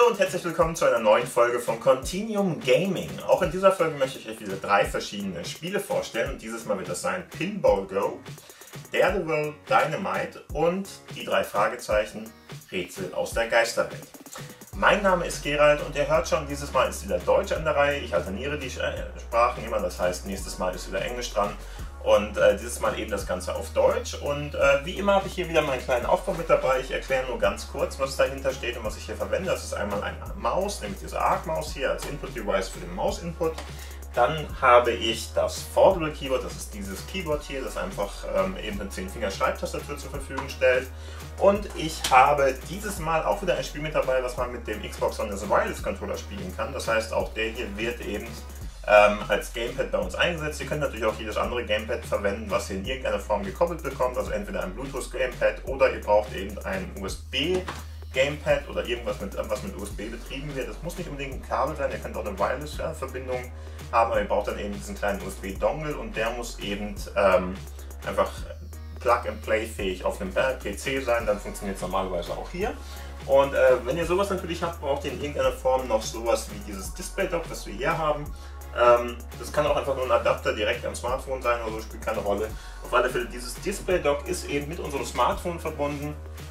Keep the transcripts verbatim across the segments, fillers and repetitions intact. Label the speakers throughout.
Speaker 1: Hallo und herzlich willkommen zu einer neuen Folge von Continuum Gaming. Auch in dieser Folge möchte ich euch wieder drei verschiedene Spiele vorstellen und dieses Mal wird das sein Pinball Go, Daredevil Dynamite und die drei Fragezeichen Rätsel aus der Geisterwelt. Mein Name ist Gerald und ihr hört schon, dieses Mal ist wieder Deutsch an der Reihe. Ich alterniere die Sprachen immer, das heißt nächstes Mal ist wieder Englisch dran. Und äh, dieses Mal eben das Ganze auf Deutsch. Und äh, wie immer habe ich hier wieder meinen kleinen Aufbau mit dabei. Ich erkläre nur ganz kurz, was dahinter steht und was ich hier verwende. Das ist einmal eine Maus, nämlich diese Arc-Maus hier als Input-Device für den Maus-Input. Dann habe ich das Foldable Keyboard, das ist dieses Keyboard hier, das einfach ähm, eben eine zehn Finger Schreibtastatur zur Verfügung stellt. Und ich habe dieses Mal auch wieder ein Spiel mit dabei, was man mit dem Xbox One Wireless Controller spielen kann. Das heißt, auch der hier wird eben Ähm, als Gamepad bei uns eingesetzt. Ihr könnt natürlich auch jedes andere Gamepad verwenden, was ihr in irgendeiner Form gekoppelt bekommt, also entweder ein Bluetooth Gamepad oder ihr braucht eben ein U S B Gamepad oder irgendwas mit, was mit U S B betrieben wird. Das muss nicht unbedingt ein Kabel sein, ihr könnt auch eine Wireless-Verbindung haben, aber ihr braucht dann eben diesen kleinen U S B Dongle und der muss eben ähm, einfach Plug-and-Play fähig auf einem P C sein, dann funktioniert es normalerweise auch hier. Und äh, wenn ihr sowas natürlich habt, braucht ihr in irgendeiner Form noch sowas wie dieses Display-Dock, was wir hier haben. Ähm, das kann auch einfach nur ein Adapter direkt am Smartphone sein oder so, spielt keine Rolle. Auf alle Fälle, dieses Display-Dock ist eben mit unserem Smartphone verbunden.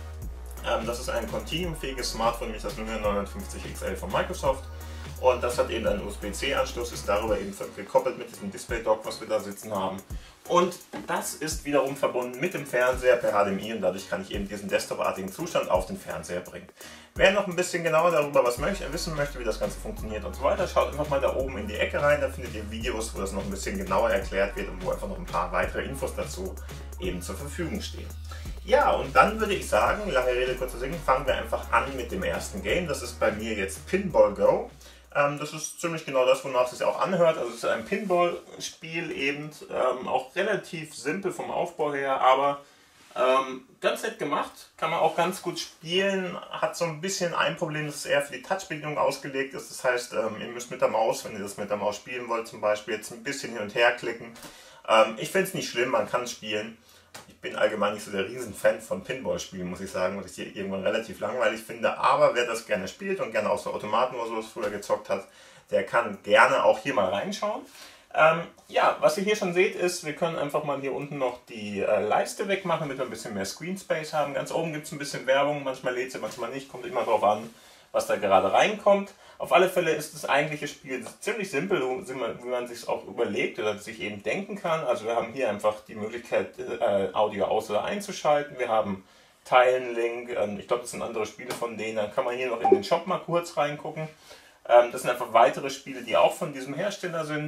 Speaker 1: Ähm, das ist ein Continuum-fähiges Smartphone, nämlich das Lumia neunhundertfünfzig X L von Microsoft. Und das hat eben einen U S B C Anschluss, ist darüber eben gekoppelt mit diesem Display-Dock, was wir da sitzen haben. Und das ist wiederum verbunden mit dem Fernseher per H D M I und dadurch kann ich eben diesen Desktop-artigen Zustand auf den Fernseher bringen. Wer noch ein bisschen genauer darüber was möchte, wissen möchte, wie das Ganze funktioniert und so weiter, schaut einfach mal da oben in die Ecke rein, da findet ihr Videos, wo das noch ein bisschen genauer erklärt wird und wo einfach noch ein paar weitere Infos dazu eben zur Verfügung stehen. Ja, und dann würde ich sagen, lange Rede, kurzer Sinn, fangen wir einfach an mit dem ersten Game. Das ist bei mir jetzt Pinball Go. Ähm, das ist ziemlich genau das, wonach es sich auch anhört. Also es ist ein Pinball-Spiel eben, ähm, auch relativ simpel vom Aufbau her, aber ähm, ganz nett gemacht. Kann man auch ganz gut spielen. Hat so ein bisschen ein Problem, dass es eher für die Touch-Bedienung ausgelegt ist. Das heißt, ähm, ihr müsst mit der Maus, wenn ihr das mit der Maus spielen wollt, zum Beispiel jetzt ein bisschen hin und her klicken. Ähm, ich finde es nicht schlimm, man kann es spielen. Ich bin allgemein nicht so der Riesenfan von Pinball-Spielen, muss ich sagen, was ich hier irgendwann relativ langweilig finde. Aber wer das gerne spielt und gerne auch so Automaten oder sowas früher gezockt hat, der kann gerne auch hier mal reinschauen. Ähm, ja, was ihr hier schon seht ist, wir können einfach mal hier unten noch die äh, Leiste wegmachen, damit wir ein bisschen mehr Screen Space haben. Ganz oben gibt es ein bisschen Werbung, manchmal lädt sie, manchmal nicht, kommt immer darauf an, was da gerade reinkommt. Auf alle Fälle ist das eigentliche Spiel ziemlich simpel, wie man sich es auch überlegt oder sich eben denken kann. Also wir haben hier einfach die Möglichkeit, äh, Audio aus- oder einzuschalten. Wir haben Teilen-Link, ähm, ich glaube das sind andere Spiele von denen. Dann kann man hier noch in den Shop mal kurz reingucken. Ähm, das sind einfach weitere Spiele, die auch von diesem Hersteller sind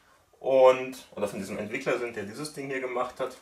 Speaker 1: und oder von diesem Entwickler sind, der dieses Ding hier gemacht hat.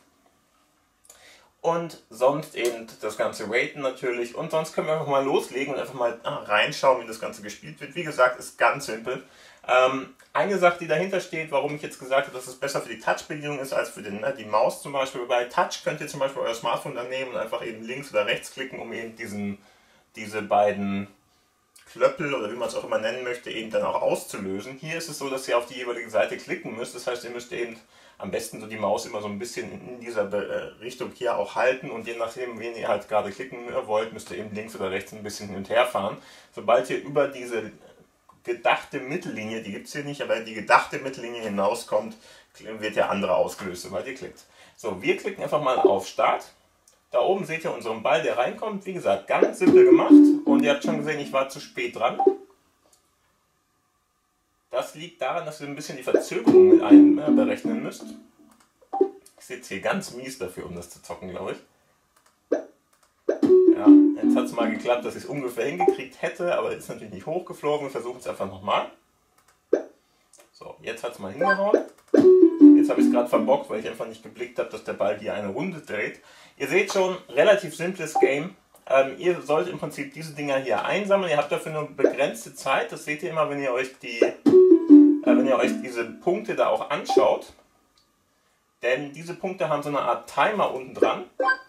Speaker 1: Und sonst eben das Ganze raten natürlich. Und sonst können wir einfach mal loslegen und einfach mal ah, reinschauen, wie das Ganze gespielt wird. Wie gesagt, ist ganz simpel. Ähm, eine Sache, die dahinter steht, warum ich jetzt gesagt habe, dass es besser für die Touch-Bedienung ist als für den, ne, die Maus zum Beispiel. Bei Touch könnt ihr zum Beispiel euer Smartphone dann nehmen und einfach eben links oder rechts klicken, um eben diesen, diese beiden Klöppel oder wie man es auch immer nennen möchte, eben dann auch auszulösen. Hier ist es so, dass ihr auf die jeweilige Seite klicken müsst. Das heißt, ihr müsst eben am besten so die Maus immer so ein bisschen in dieser Richtung hier auch halten und je nachdem, wen ihr halt gerade klicken wollt, müsst ihr eben links oder rechts ein bisschen hin und her fahren. Sobald ihr über diese gedachte Mittellinie, die gibt es hier nicht, aber die gedachte Mittellinie hinauskommt, wird der andere ausgelöst, sobald ihr klickt. So, wir klicken einfach mal auf Start. Da oben seht ihr unseren Ball, der reinkommt. Wie gesagt, ganz simpel gemacht und ihr habt schon gesehen, ich war zu spät dran. Das liegt daran, dass ihr ein bisschen die Verzögerung mit einberechnen müsst. Ich sitze hier ganz mies dafür, um das zu zocken, glaube ich. Ja, jetzt hat es mal geklappt, dass ich es ungefähr hingekriegt hätte, aber ist natürlich nicht hochgeflogen. Wir versuchen es einfach nochmal. So, jetzt hat es mal hingehauen. Jetzt habe ich es gerade verbockt, weil ich einfach nicht geblickt habe, dass der Ball hier eine Runde dreht. Ihr seht schon, relativ simples Game. Ähm, ihr sollt im Prinzip diese Dinger hier einsammeln. Ihr habt dafür nur begrenzte Zeit. Das seht ihr immer, wenn ihr euch die wenn ihr euch diese Punkte da auch anschaut, denn diese Punkte haben so eine Art Timer unten dran.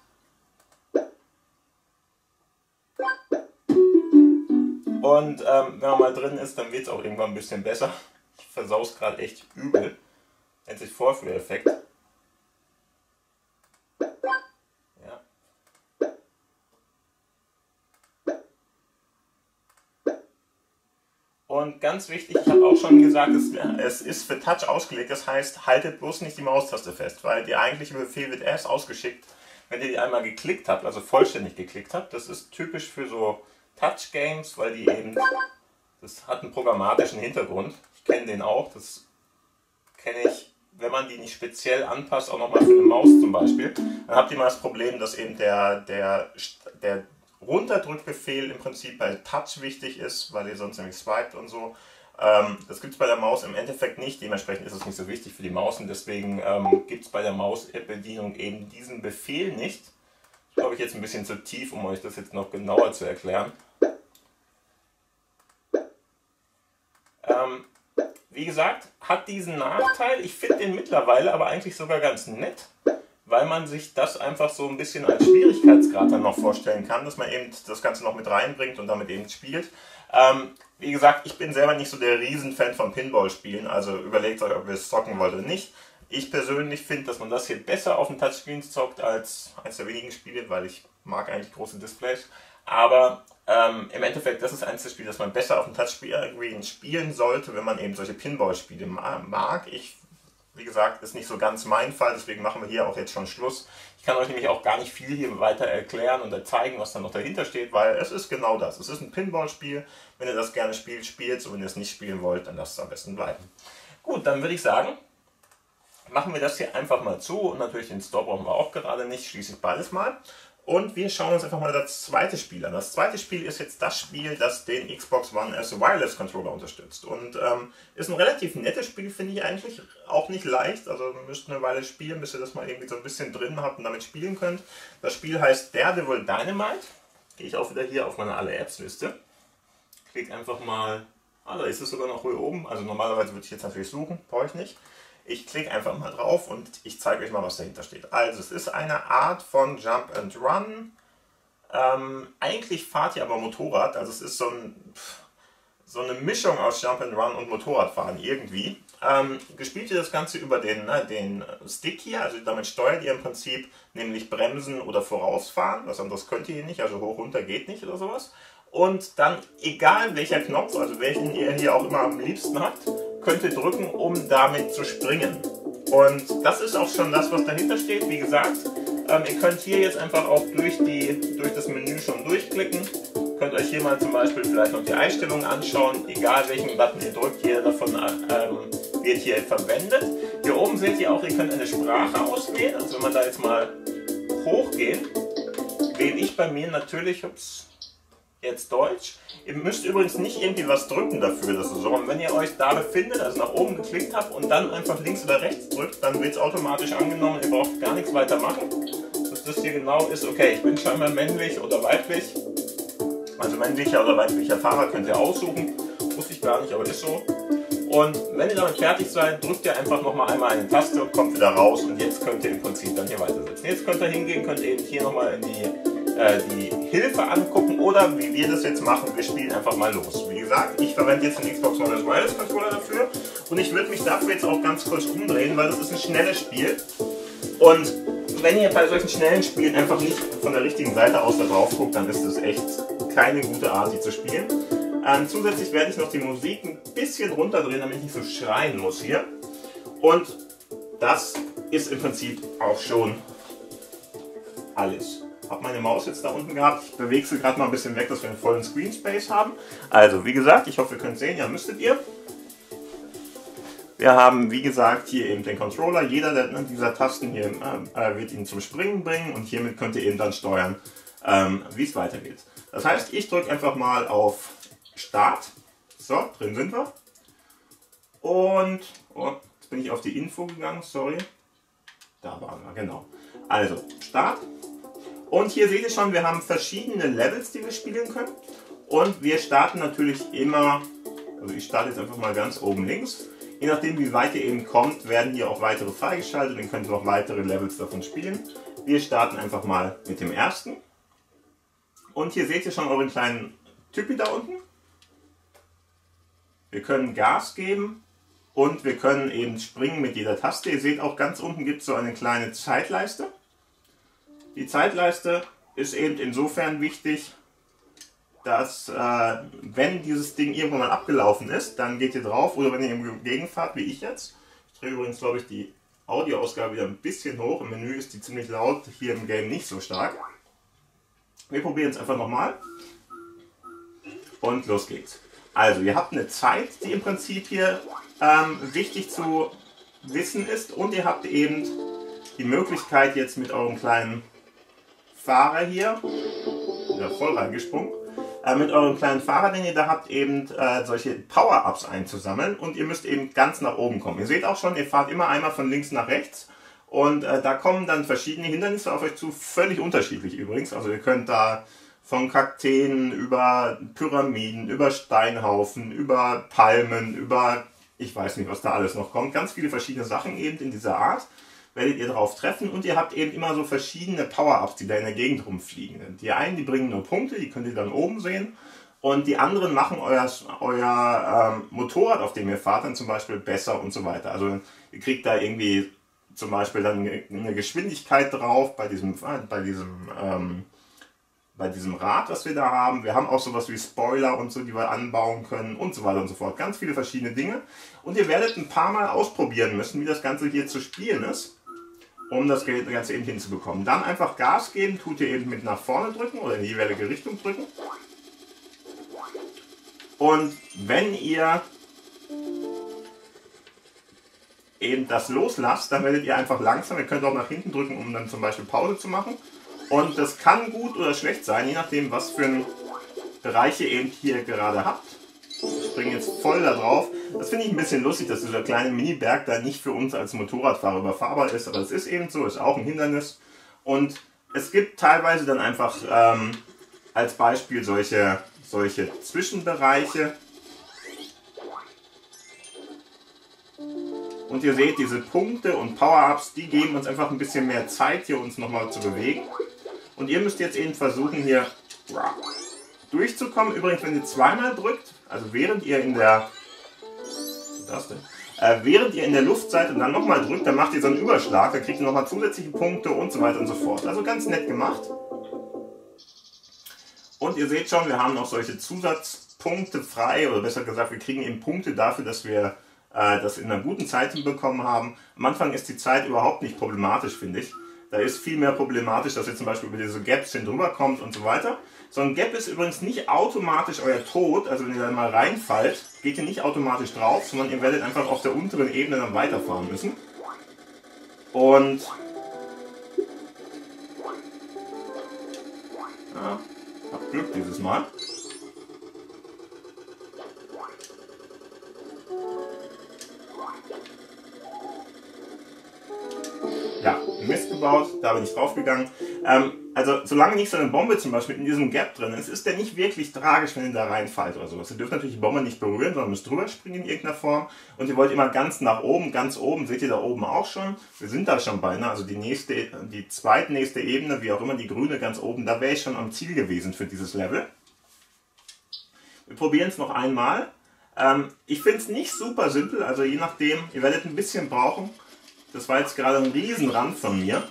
Speaker 1: Und ähm, wenn man mal drin ist, dann wird es auch irgendwann ein bisschen besser. Ich versau es gerade echt übel. Nennt sich Vorführeffekt. Ja. Und ganz wichtig, ich habe auch schon gesagt, es, es ist für Touch ausgelegt, das heißt, haltet bloß nicht die Maustaste fest, weil der eigentliche Befehl wird erst ausgeschickt, wenn ihr die einmal geklickt habt, also vollständig geklickt habt. Das ist typisch für so Touch-Games, weil die eben, das hat einen programmatischen Hintergrund. Ich kenne den auch, das kenne ich, wenn man die nicht speziell anpasst, auch nochmal für eine Maus zum Beispiel, dann habt ihr mal das Problem, dass eben der, der, der Runterdrückbefehl im Prinzip bei Touch wichtig ist, weil ihr sonst nämlich swiped und so. Ähm, das gibt es bei der Maus im Endeffekt nicht, dementsprechend ist es nicht so wichtig für die Maus und deswegen ähm, gibt es bei der Mausbedienung eben diesen Befehl nicht. Ich glaube, ich jetzt ein bisschen zu tief, um euch das jetzt noch genauer zu erklären. Ähm, wie gesagt, hat diesen Nachteil, ich finde den mittlerweile aber eigentlich sogar ganz nett, weil man sich das einfach so ein bisschen als Schwierigkeitsgrad dann noch vorstellen kann, dass man eben das Ganze noch mit reinbringt und damit eben spielt. Ähm, wie gesagt, ich bin selber nicht so der Riesenfan von Pinball-Spielen, also überlegt euch, ob ihr es zocken wollt oder nicht. Ich persönlich finde, dass man das hier besser auf den Touchscreens zockt als eines der wenigen Spiele, weil ich mag eigentlich große Displays. Aber ähm, im Endeffekt, das ist eines der Spiele, das man besser auf dem Touchscreen spielen sollte, wenn man eben solche Pinball-Spiele mag. Ich Wie gesagt, ist nicht so ganz mein Fall, deswegen machen wir hier auch jetzt schon Schluss. Ich kann euch nämlich auch gar nicht viel hier weiter erklären und zeigen, was da noch dahinter steht, weil es ist genau das. Es ist ein Pinball-Spiel. Wenn ihr das gerne spielt, spielt es. Und wenn ihr es nicht spielen wollt, dann lasst es am besten bleiben. Gut, dann würde ich sagen, machen wir das hier einfach mal zu. Und natürlich den Store brauchen wir auch gerade nicht, schließe ich beides mal. Und wir schauen uns einfach mal das zweite Spiel an. Das zweite Spiel ist jetzt das Spiel, das den Xbox One as Wireless Controller unterstützt. Und ähm, ist ein relativ nettes Spiel, finde ich eigentlich. Auch nicht leicht, also ihr müsst eine Weile spielen, bis ihr das mal irgendwie so ein bisschen drin habt und damit spielen könnt. Das Spiel heißt Daredevil Dynamite. Gehe ich auch wieder hier auf meine Alle-Apps-Liste. Klick einfach mal, ah, da ist es sogar noch hier oben. Also normalerweise würde ich jetzt natürlich suchen, brauche ich nicht. Ich klicke einfach mal drauf und ich zeige euch mal, was dahinter steht. Also es ist eine Art von Jump and Run. Ähm, eigentlich fahrt ihr aber Motorrad. Also es ist so, ein, so eine Mischung aus Jump and Run und Motorradfahren irgendwie. Ähm, gespielt ihr das Ganze über den, ne, den Stick hier. Also damit steuert ihr im Prinzip nämlich Bremsen oder Vorausfahren. Was anderes könnt ihr hier nicht. Also hoch runter geht nicht oder sowas. Und dann, egal welcher Knopf, also welchen ihr hier auch immer am liebsten habt, könnt ihr drücken, um damit zu springen. Und das ist auch schon das, was dahinter steht. Wie gesagt, ähm, ihr könnt hier jetzt einfach auch durch, die, durch das Menü schon durchklicken. Könnt euch hier mal zum Beispiel vielleicht noch die Einstellungen anschauen. Egal welchen Button ihr drückt, jeder davon ähm, wird hier verwendet. Hier oben seht ihr auch, ihr könnt eine Sprache auswählen. Also wenn wir da jetzt mal hochgehen, wähle ich bei mir natürlich, ups, jetzt Deutsch. Ihr müsst übrigens nicht irgendwie was drücken dafür, dass es so. Und wenn ihr euch da befindet, also nach oben geklickt habt und dann einfach links oder rechts drückt, dann wird es automatisch angenommen. Ihr braucht gar nichts weiter machen. Dass das hier genau ist, okay, ich bin scheinbar männlich oder weiblich. Also männlicher oder weiblicher Fahrer könnt ihr aussuchen. Wusste ich gar nicht, aber ist so. Und wenn ihr damit fertig seid, drückt ihr einfach nochmal einmal eine Taste und kommt wieder raus. Und jetzt könnt ihr im Prinzip dann hier weitersetzen. Jetzt könnt ihr hingehen, könnt ihr eben hier nochmal in die die Hilfe angucken oder wie wir das jetzt machen, wir spielen einfach mal los. Wie gesagt, ich verwende jetzt den Xbox One as Wireless Controller dafür und ich würde mich dafür jetzt auch ganz kurz umdrehen, weil das ist ein schnelles Spiel und wenn ihr bei solchen schnellen Spielen einfach nicht von der richtigen Seite aus da drauf guckt, dann ist das echt keine gute Art, die zu spielen. Ähm, zusätzlich werde ich noch die Musik ein bisschen runterdrehen, damit ich nicht so schreien muss hier und das ist im Prinzip auch schon alles. Ich habe meine Maus jetzt da unten gehabt. Ich bewege sie gerade mal ein bisschen weg, dass wir einen vollen Screen Space haben. Also, wie gesagt, ich hoffe, ihr könnt sehen, ja, müsstet ihr. Wir haben, wie gesagt, hier eben den Controller. Jeder dieser Tasten hier äh, wird ihn zum Springen bringen und hiermit könnt ihr eben dann steuern, ähm, wie es weitergeht. Das heißt, ich drücke einfach mal auf Start. So, drin sind wir. Und, oh, jetzt bin ich auf die Info gegangen, sorry. Da waren wir, genau. Also, Start. Und hier seht ihr schon, wir haben verschiedene Levels, die wir spielen können. Und wir starten natürlich immer, also ich starte jetzt einfach mal ganz oben links. Je nachdem, wie weit ihr eben kommt, werden hier auch weitere freigeschaltet. Dann könnt ihr auch weitere Levels davon spielen. Wir starten einfach mal mit dem ersten. Und hier seht ihr schon euren kleinen Typi da unten. Wir können Gas geben und wir können eben springen mit jeder Taste. Ihr seht auch ganz unten gibt es so eine kleine Zeitleiste. Die Zeitleiste ist eben insofern wichtig, dass äh, wenn dieses Ding irgendwann mal abgelaufen ist, dann geht ihr drauf, oder wenn ihr im Gegenfahrt, wie ich jetzt. Ich drehe übrigens, glaube ich, die Audioausgabe wieder ein bisschen hoch. Im Menü ist die ziemlich laut, hier im Game nicht so stark. Wir probieren es einfach nochmal. Und los geht's. Also, ihr habt eine Zeit, die im Prinzip hier ähm, wichtig zu wissen ist. Und ihr habt eben die Möglichkeit, jetzt mit eurem kleinen Fahrer hier, wieder voll reingesprungen, äh, mit eurem kleinen Fahrer, den ihr da habt, eben äh, solche Power-Ups einzusammeln. Und ihr müsst eben ganz nach oben kommen. Ihr seht auch schon, ihr fahrt immer einmal von links nach rechts. Und äh, da kommen dann verschiedene Hindernisse auf euch zu, völlig unterschiedlich übrigens. Also ihr könnt da von Kakteen über Pyramiden, über Steinhaufen, über Palmen, über, ich weiß nicht, was da alles noch kommt. Ganz viele verschiedene Sachen eben in dieser Art werdet ihr drauf treffen. Und ihr habt eben immer so verschiedene Power-Ups, die da in der Gegend rumfliegen. Die einen, die bringen nur Punkte, die könnt ihr dann oben sehen. Und die anderen machen euer, euer ähm, Motorrad, auf dem ihr fahrt, dann zum Beispiel besser und so weiter. Also ihr kriegt da irgendwie zum Beispiel dann eine Geschwindigkeit drauf bei diesem, bei diesem, ähm, bei diesem Rad, was wir da haben. Wir haben auch sowas wie Spoiler und so, die wir anbauen können und so weiter und so fort. Ganz viele verschiedene Dinge. Und ihr werdet ein paar Mal ausprobieren müssen, wie das Ganze hier zu spielen ist, um das Ganze eben hinzubekommen. Dann einfach Gas geben, tut ihr eben mit nach vorne drücken oder in die jeweilige Richtung drücken. Und wenn ihr eben das loslasst, dann werdet ihr einfach langsam, ihr könnt auch nach hinten drücken, um dann zum Beispiel Pause zu machen. Und das kann gut oder schlecht sein, je nachdem, was für einen Bereich ihr eben hier gerade habt. Ich springe jetzt voll da drauf. Das finde ich ein bisschen lustig, dass dieser kleine Mini-Berg da nicht für uns als Motorradfahrer überfahrbar ist, aber es ist eben so, ist auch ein Hindernis. Und es gibt teilweise dann einfach ähm, als Beispiel solche, solche Zwischenbereiche. Und ihr seht, diese Punkte und Power-Ups, die geben uns einfach ein bisschen mehr Zeit, hier uns nochmal zu bewegen. Und ihr müsst jetzt eben versuchen, hier durchzukommen. Übrigens, wenn ihr zweimal drückt, also während ihr in der, was ist das denn? Äh, während ihr in der Luft seid und dann nochmal drückt, dann macht ihr so einen Überschlag, dann kriegt ihr nochmal zusätzliche Punkte und so weiter und so fort. Also ganz nett gemacht. Und ihr seht schon, wir haben noch solche Zusatzpunkte frei, oder besser gesagt, wir kriegen eben Punkte dafür, dass wir das in einer guten Zeit hinbekommen haben. Am Anfang ist die Zeit überhaupt nicht problematisch, finde ich. Da ist viel mehr problematisch, dass ihr zum Beispiel über diese Gaps hin drüber kommt und so weiter. So ein Gap ist übrigens nicht automatisch euer Tod, also wenn ihr da mal reinfallt, geht ihr nicht automatisch drauf, sondern ihr werdet einfach auf der unteren Ebene dann weiterfahren müssen. Und ja, habt Glück dieses Mal. Ja, Mist gebaut, da bin ich draufgegangen. Ähm, also solange nicht so eine Bombe zum Beispiel in diesem Gap drin ist, ist der nicht wirklich tragisch, wenn ihr da reinfallt oder sowas. Ihr dürft natürlich die Bombe nicht berühren, sondern müsst drüber springen in irgendeiner Form. Und ihr wollt immer ganz nach oben, ganz oben, seht ihr da oben auch schon. Wir sind da schon beinahe, also die nächste, die zweitnächste Ebene, wie auch immer, die grüne ganz oben, da wäre ich schon am Ziel gewesen für dieses Level. Wir probieren es noch einmal. Ähm, ich finde es nicht super simpel, also je nachdem, ihr werdet ein bisschen brauchen. Das war jetzt gerade ein Riesenrand von mir,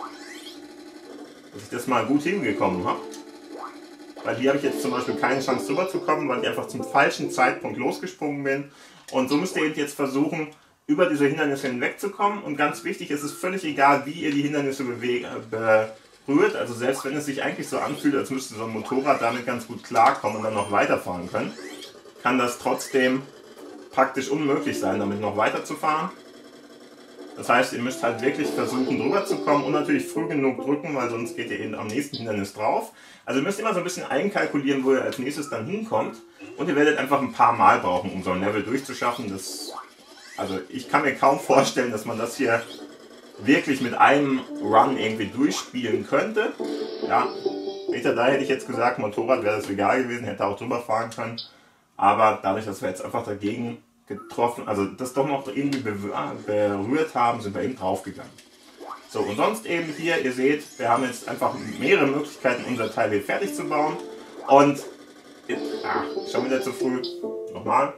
Speaker 1: dass ich das mal gut hingekommen habe. Weil hier habe ich jetzt zum Beispiel keine Chance drüber zu kommen, weil ich einfach zum falschen Zeitpunkt losgesprungen bin. Und so müsst ihr jetzt versuchen, über diese Hindernisse hinwegzukommen. Und ganz wichtig, es ist völlig egal, wie ihr die Hindernisse berührt. Also selbst wenn es sich eigentlich so anfühlt, als müsste so ein Motorrad damit ganz gut klarkommen und dann noch weiterfahren können, kann das trotzdem praktisch unmöglich sein, damit noch weiterzufahren. Das heißt, ihr müsst halt wirklich versuchen, drüber zu kommen und natürlich früh genug drücken, weil sonst geht ihr eben am nächsten Hindernis drauf. Also ihr müsst immer so ein bisschen einkalkulieren, wo ihr als nächstes dann hinkommt. Und ihr werdet einfach ein paar Mal brauchen, um so ein Level durchzuschaffen. Das, also ich kann mir kaum vorstellen, dass man das hier wirklich mit einem Run irgendwie durchspielen könnte. Ja, da hätte ich jetzt gesagt, Motorrad wäre das egal gewesen, hätte auch drüber fahren können. Aber dadurch, dass wir jetzt einfach dagegen getroffen, also das doch noch irgendwie berührt haben, sind wir eben draufgegangen. So, und sonst eben hier, ihr seht, wir haben jetzt einfach mehrere Möglichkeiten, unser Teil hier fertig zu bauen. Und, ah, schon wieder zu früh, nochmal.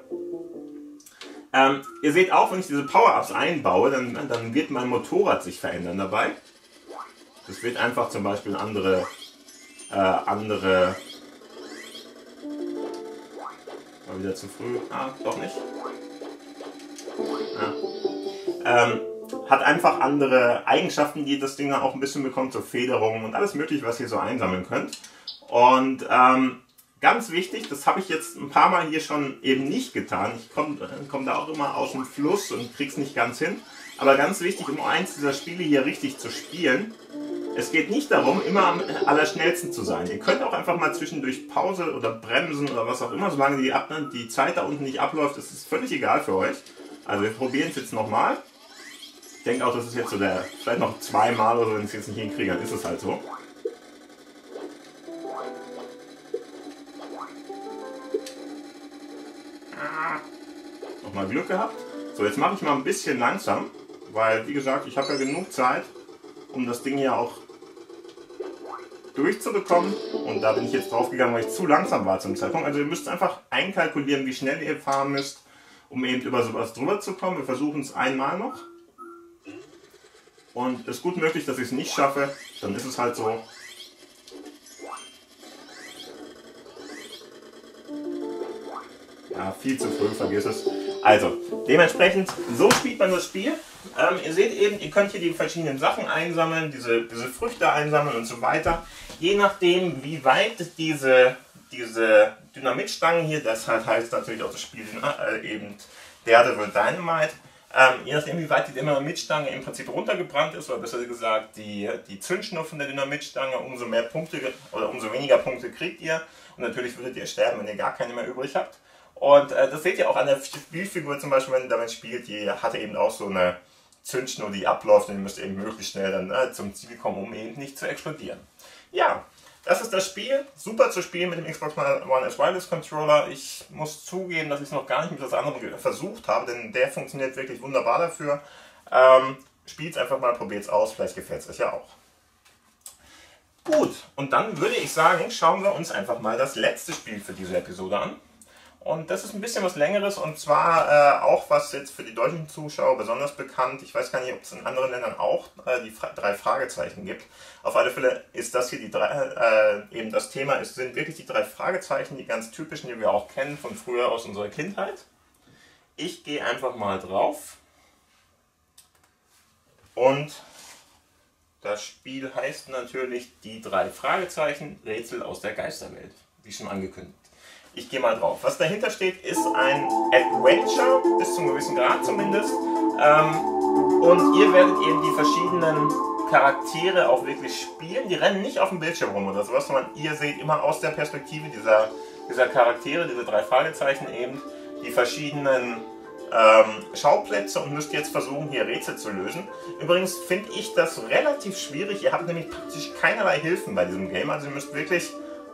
Speaker 1: Ähm, ihr seht auch, wenn ich diese Power-Ups einbaue, dann, dann wird mein Motorrad sich verändern dabei. Das wird einfach zum Beispiel andere, äh, andere War wieder zu früh. Ah, doch nicht. Ja. Ähm, hat einfach andere Eigenschaften, die das Ding auch ein bisschen bekommt, so Federungen und alles mögliche, was ihr so einsammeln könnt. Und ähm, ganz wichtig, das habe ich jetzt ein paar Mal hier schon eben nicht getan. Ich komme komm da auch immer aus dem Fluss und krieg's nicht ganz hin. Aber ganz wichtig, um eins dieser Spiele hier richtig zu spielen, es geht nicht darum, immer am allerschnellsten zu sein. Ihr könnt auch einfach mal zwischendurch Pause oder bremsen oder was auch immer, solange die, Ab die Zeit da unten nicht abläuft, ist es völlig egal für euch. Also wir probieren es jetzt nochmal. Ich denke auch, das ist jetzt so der, vielleicht noch zweimal oder so, wenn ich es jetzt nicht hinkriege, dann ist es halt so. Nochmal Glück gehabt. So, jetzt mache ich mal ein bisschen langsam, weil, wie gesagt, ich habe ja genug Zeit, um das Ding ja auch durchzubekommen. Und da bin ich jetzt drauf gegangen, weil ich zu langsam war zum Zeitpunkt. Also ihr müsst einfach einkalkulieren, wie schnell ihr fahren müsst, um eben über sowas drüber zu kommen. Wir versuchen es einmal noch. Und es ist gut möglich, dass ich es nicht schaffe. Dann ist es halt so. Ja, viel zu früh, vergiss es. Also, dementsprechend, so spielt man das Spiel. Ähm, ihr seht eben, ihr könnt hier die verschiedenen Sachen einsammeln, diese, diese Früchte einsammeln und so weiter. Je nachdem, wie weit diese, diese Dynamitstangen hier, das halt heißt natürlich auch das Spiel äh, eben Daredevil Dynamite, ähm, je nachdem, wie weit die Dynamitstange im Prinzip runtergebrannt ist, oder besser gesagt, die, die Zündschnur von der Dynamitstange, umso mehr Punkte oder umso weniger Punkte kriegt ihr. Und natürlich würdet ihr sterben, wenn ihr gar keine mehr übrig habt. Und äh, das seht ihr auch an der Spielfigur zum Beispiel, wenn ihr damit spielt, die hat eben auch so eine Zündschnur, die abläuft und ihr müsst eben möglichst schnell dann äh, zum Ziel kommen, um eben nicht zu explodieren. Ja, das ist das Spiel. Super zu spielen mit dem Xbox One S Wireless Controller. Ich muss zugeben, dass ich es noch gar nicht mit was anderem versucht habe, denn der funktioniert wirklich wunderbar dafür. Ähm, Spielt es einfach mal, probiert es aus, vielleicht gefällt es euch ja auch. Gut, und dann würde ich sagen, schauen wir uns einfach mal das letzte Spiel für diese Episode an. Und das ist ein bisschen was Längeres und zwar äh, auch was jetzt für die deutschen Zuschauer besonders bekannt. Ich weiß gar nicht, ob es in anderen Ländern auch äh, die Fra drei Fragezeichen gibt. Auf alle Fälle ist das hier die drei, äh, eben das Thema, es sind wirklich die drei Fragezeichen, die ganz typischen, die wir auch kennen von früher aus unserer Kindheit. Ich gehe einfach mal drauf und das Spiel heißt natürlich die drei Fragezeichen, Rätsel aus der Geisterwelt, wie schon angekündigt. Ich gehe mal drauf. Was dahinter steht, ist ein Adventure, bis zu einem gewissen Grad zumindest. Ähm, und ihr werdet eben die verschiedenen Charaktere auch wirklich spielen. Die rennen nicht auf dem Bildschirm rum oder sowas, sondern ihr seht immer aus der Perspektive dieser, dieser Charaktere, diese drei Fragezeichen eben, die verschiedenen ähm, Schauplätze und müsst jetzt versuchen, hier Rätsel zu lösen. Übrigens finde ich das relativ schwierig. Ihr habt nämlich praktisch keinerlei Hilfen bei diesem Game. Also ihr müsst wirklich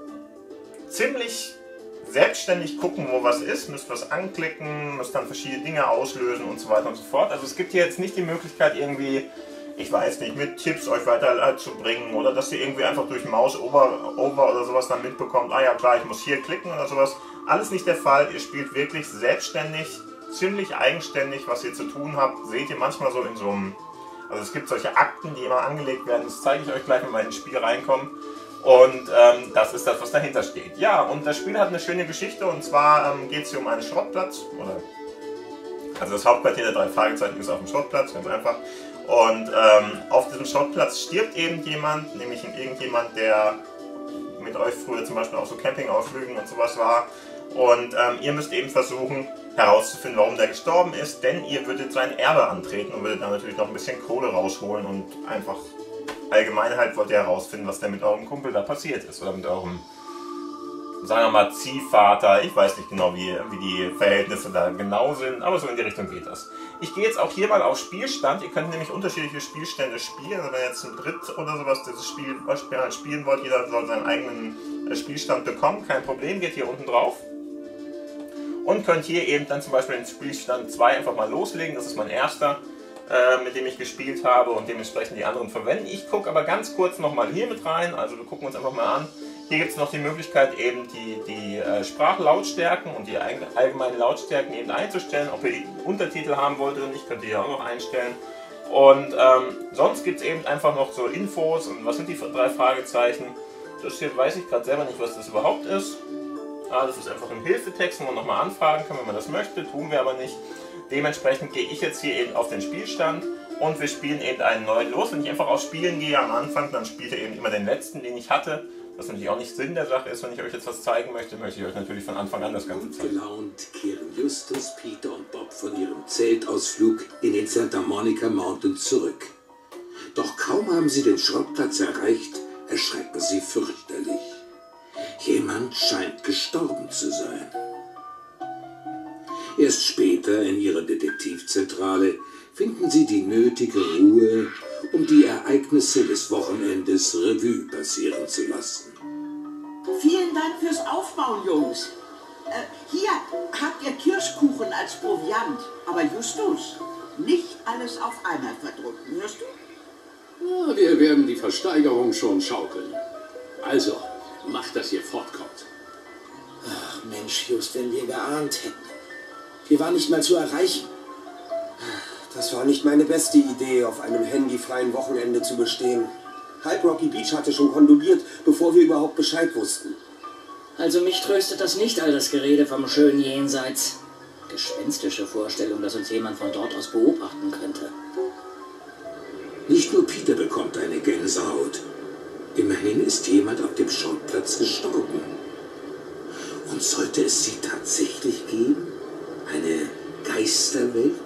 Speaker 1: ziemlich selbstständig gucken, wo was ist, müsst was anklicken, müsst dann verschiedene Dinge auslösen und so weiter und so fort. Also es gibt hier jetzt nicht die Möglichkeit irgendwie, ich weiß nicht, mit Tipps euch weiter zu bringen oder dass ihr irgendwie einfach durch Maus over, over oder sowas dann mitbekommt, ah ja klar, ich muss hier klicken oder sowas. Alles nicht der Fall, ihr spielt wirklich selbstständig, ziemlich eigenständig, was ihr zu tun habt. Seht ihr manchmal so in so einem, also es gibt solche Akten, die immer angelegt werden, das zeige ich euch gleich, wenn wir ins Spiel reinkommen. Und ähm, das ist das, was dahinter steht. Ja, und das Spiel hat eine schöne Geschichte und zwar ähm, geht es hier um einen Schrottplatz. Oder, also das Hauptquartier der drei Fragezeichen ist auf dem Schrottplatz, ganz einfach. Und ähm, auf diesem Schrottplatz stirbt eben jemand, nämlich irgendjemand, der mit euch früher zum Beispiel auch so Campingausflügen und sowas war. Und ähm, ihr müsst eben versuchen herauszufinden, warum der gestorben ist, denn ihr würdet sein Erbe antreten und würdet dann natürlich noch ein bisschen Kohle rausholen und einfach allgemein halt wollt ihr herausfinden, was denn mit eurem Kumpel da passiert ist oder mit eurem, sagen wir mal, Ziehvater. Ich weiß nicht genau, wie, wie die Verhältnisse da genau sind, aber so in die Richtung geht das. Ich gehe jetzt auch hier mal auf Spielstand. Ihr könnt nämlich unterschiedliche Spielstände spielen. Also wenn ihr jetzt zu dritt oder sowas dieses Spiel spielen wollt, jeder soll seinen eigenen Spielstand bekommen. Kein Problem, geht hier unten drauf. Und könnt hier eben dann zum Beispiel den Spielstand zwei einfach mal loslegen. Das ist mein erster, äh, mit dem ich gespielt habe und dementsprechend die anderen verwenden. Ich gucke aber ganz kurz nochmal hier mit rein. Also wir gucken uns einfach mal an. Hier gibt es noch die Möglichkeit, eben die, die äh, Sprachlautstärken und die allgemeinen Lautstärken eben einzustellen. Ob ihr Untertitel haben wollt oder nicht, könnt ihr hier auch noch einstellen. Und ähm, sonst gibt es eben einfach noch so Infos und was sind die drei Fragezeichen. Das hier weiß ich gerade selber nicht, was das überhaupt ist. Ah, das ist einfach ein Hilfetext, wo man nochmal anfragen kann, wenn man das möchte, tun wir aber nicht. Dementsprechend gehe ich jetzt hier eben auf den Spielstand und wir spielen eben einen neuen los. Wenn ich einfach auf Spielen gehe am Anfang, dann spielt er eben immer den letzten, den ich hatte. Was natürlich auch nicht Sinn der Sache ist, wenn ich euch jetzt was zeigen möchte, möchte ich euch natürlich von Anfang an das Ganze zeigen.
Speaker 2: Gelaunt kehren Justus, Peter und Bob von ihrem Zeltausflug in den Santa Monica Mountains zurück. Doch kaum haben sie den Schrottplatz erreicht, erschrecken sie fürchterlich. Jemand scheint gestorben zu sein. Erst später in ihrer Detektivzentrale finden sie die nötige Ruhe, um die Ereignisse des Wochenendes Revue passieren zu lassen.
Speaker 3: Vielen Dank fürs Aufbauen, Jungs. Äh, hier habt ihr Kirschkuchen als Proviant. Aber Justus, nicht alles auf einmal verdrücken, hörst du?
Speaker 2: Ja, wir werden die Versteigerung schon schaukeln. Also, macht, dass ihr fortkommt.
Speaker 4: Ach Mensch, Just, wenn wir geahnt hätten. Wir waren nicht mal zu erreichen.
Speaker 5: Das war nicht meine beste Idee, auf einem handyfreien Wochenende zu bestehen. Halb Rocky Beach hatte schon kondoliert, bevor wir überhaupt Bescheid wussten.
Speaker 4: Also mich tröstet das nicht, all das Gerede vom schönen Jenseits. Gespenstische Vorstellung, dass uns jemand von dort aus beobachten könnte.
Speaker 2: Nicht nur Peter bekommt eine Gänsehaut. Immerhin ist jemand auf dem Schrottplatz gestorben. Und sollte es sie tatsächlich geben? Eine Geisterwelt?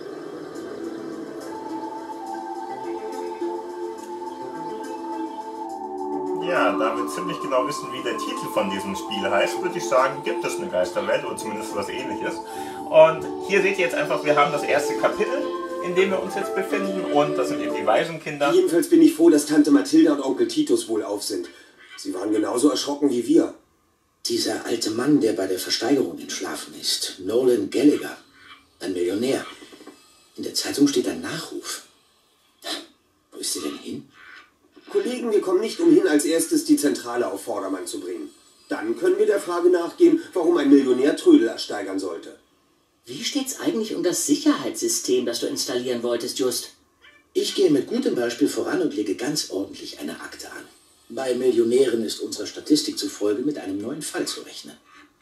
Speaker 1: Ja, da wir ziemlich genau wissen, wie der Titel von diesem Spiel heißt, würde ich sagen, gibt es eine Geisterwelt oder zumindest was Ähnliches. Und hier seht ihr jetzt einfach, wir haben das erste Kapitel, in dem wir uns jetzt befinden, und das sind eben die Waisenkinder.
Speaker 5: Jedenfalls bin ich froh, dass Tante Mathilda und Onkel Titus wohlauf sind. Sie waren genauso erschrocken wie wir.
Speaker 4: Dieser alte Mann, der bei der Versteigerung entschlafen ist, Nolan Gallagher, ein Millionär. In der Zeitung steht ein Nachruf. Wo ist sie denn hin?
Speaker 5: Kollegen, wir kommen nicht umhin, als erstes die Zentrale auf Vordermann zu bringen. Dann können wir der Frage nachgehen, warum ein Millionär Trödel ersteigern sollte.
Speaker 4: Wie steht's eigentlich um das Sicherheitssystem, das du installieren wolltest, Just? Ich gehe mit gutem Beispiel voran und lege ganz ordentlich eine Akte an. Bei Millionären ist unserer Statistik zufolge mit einem neuen Fall zu rechnen.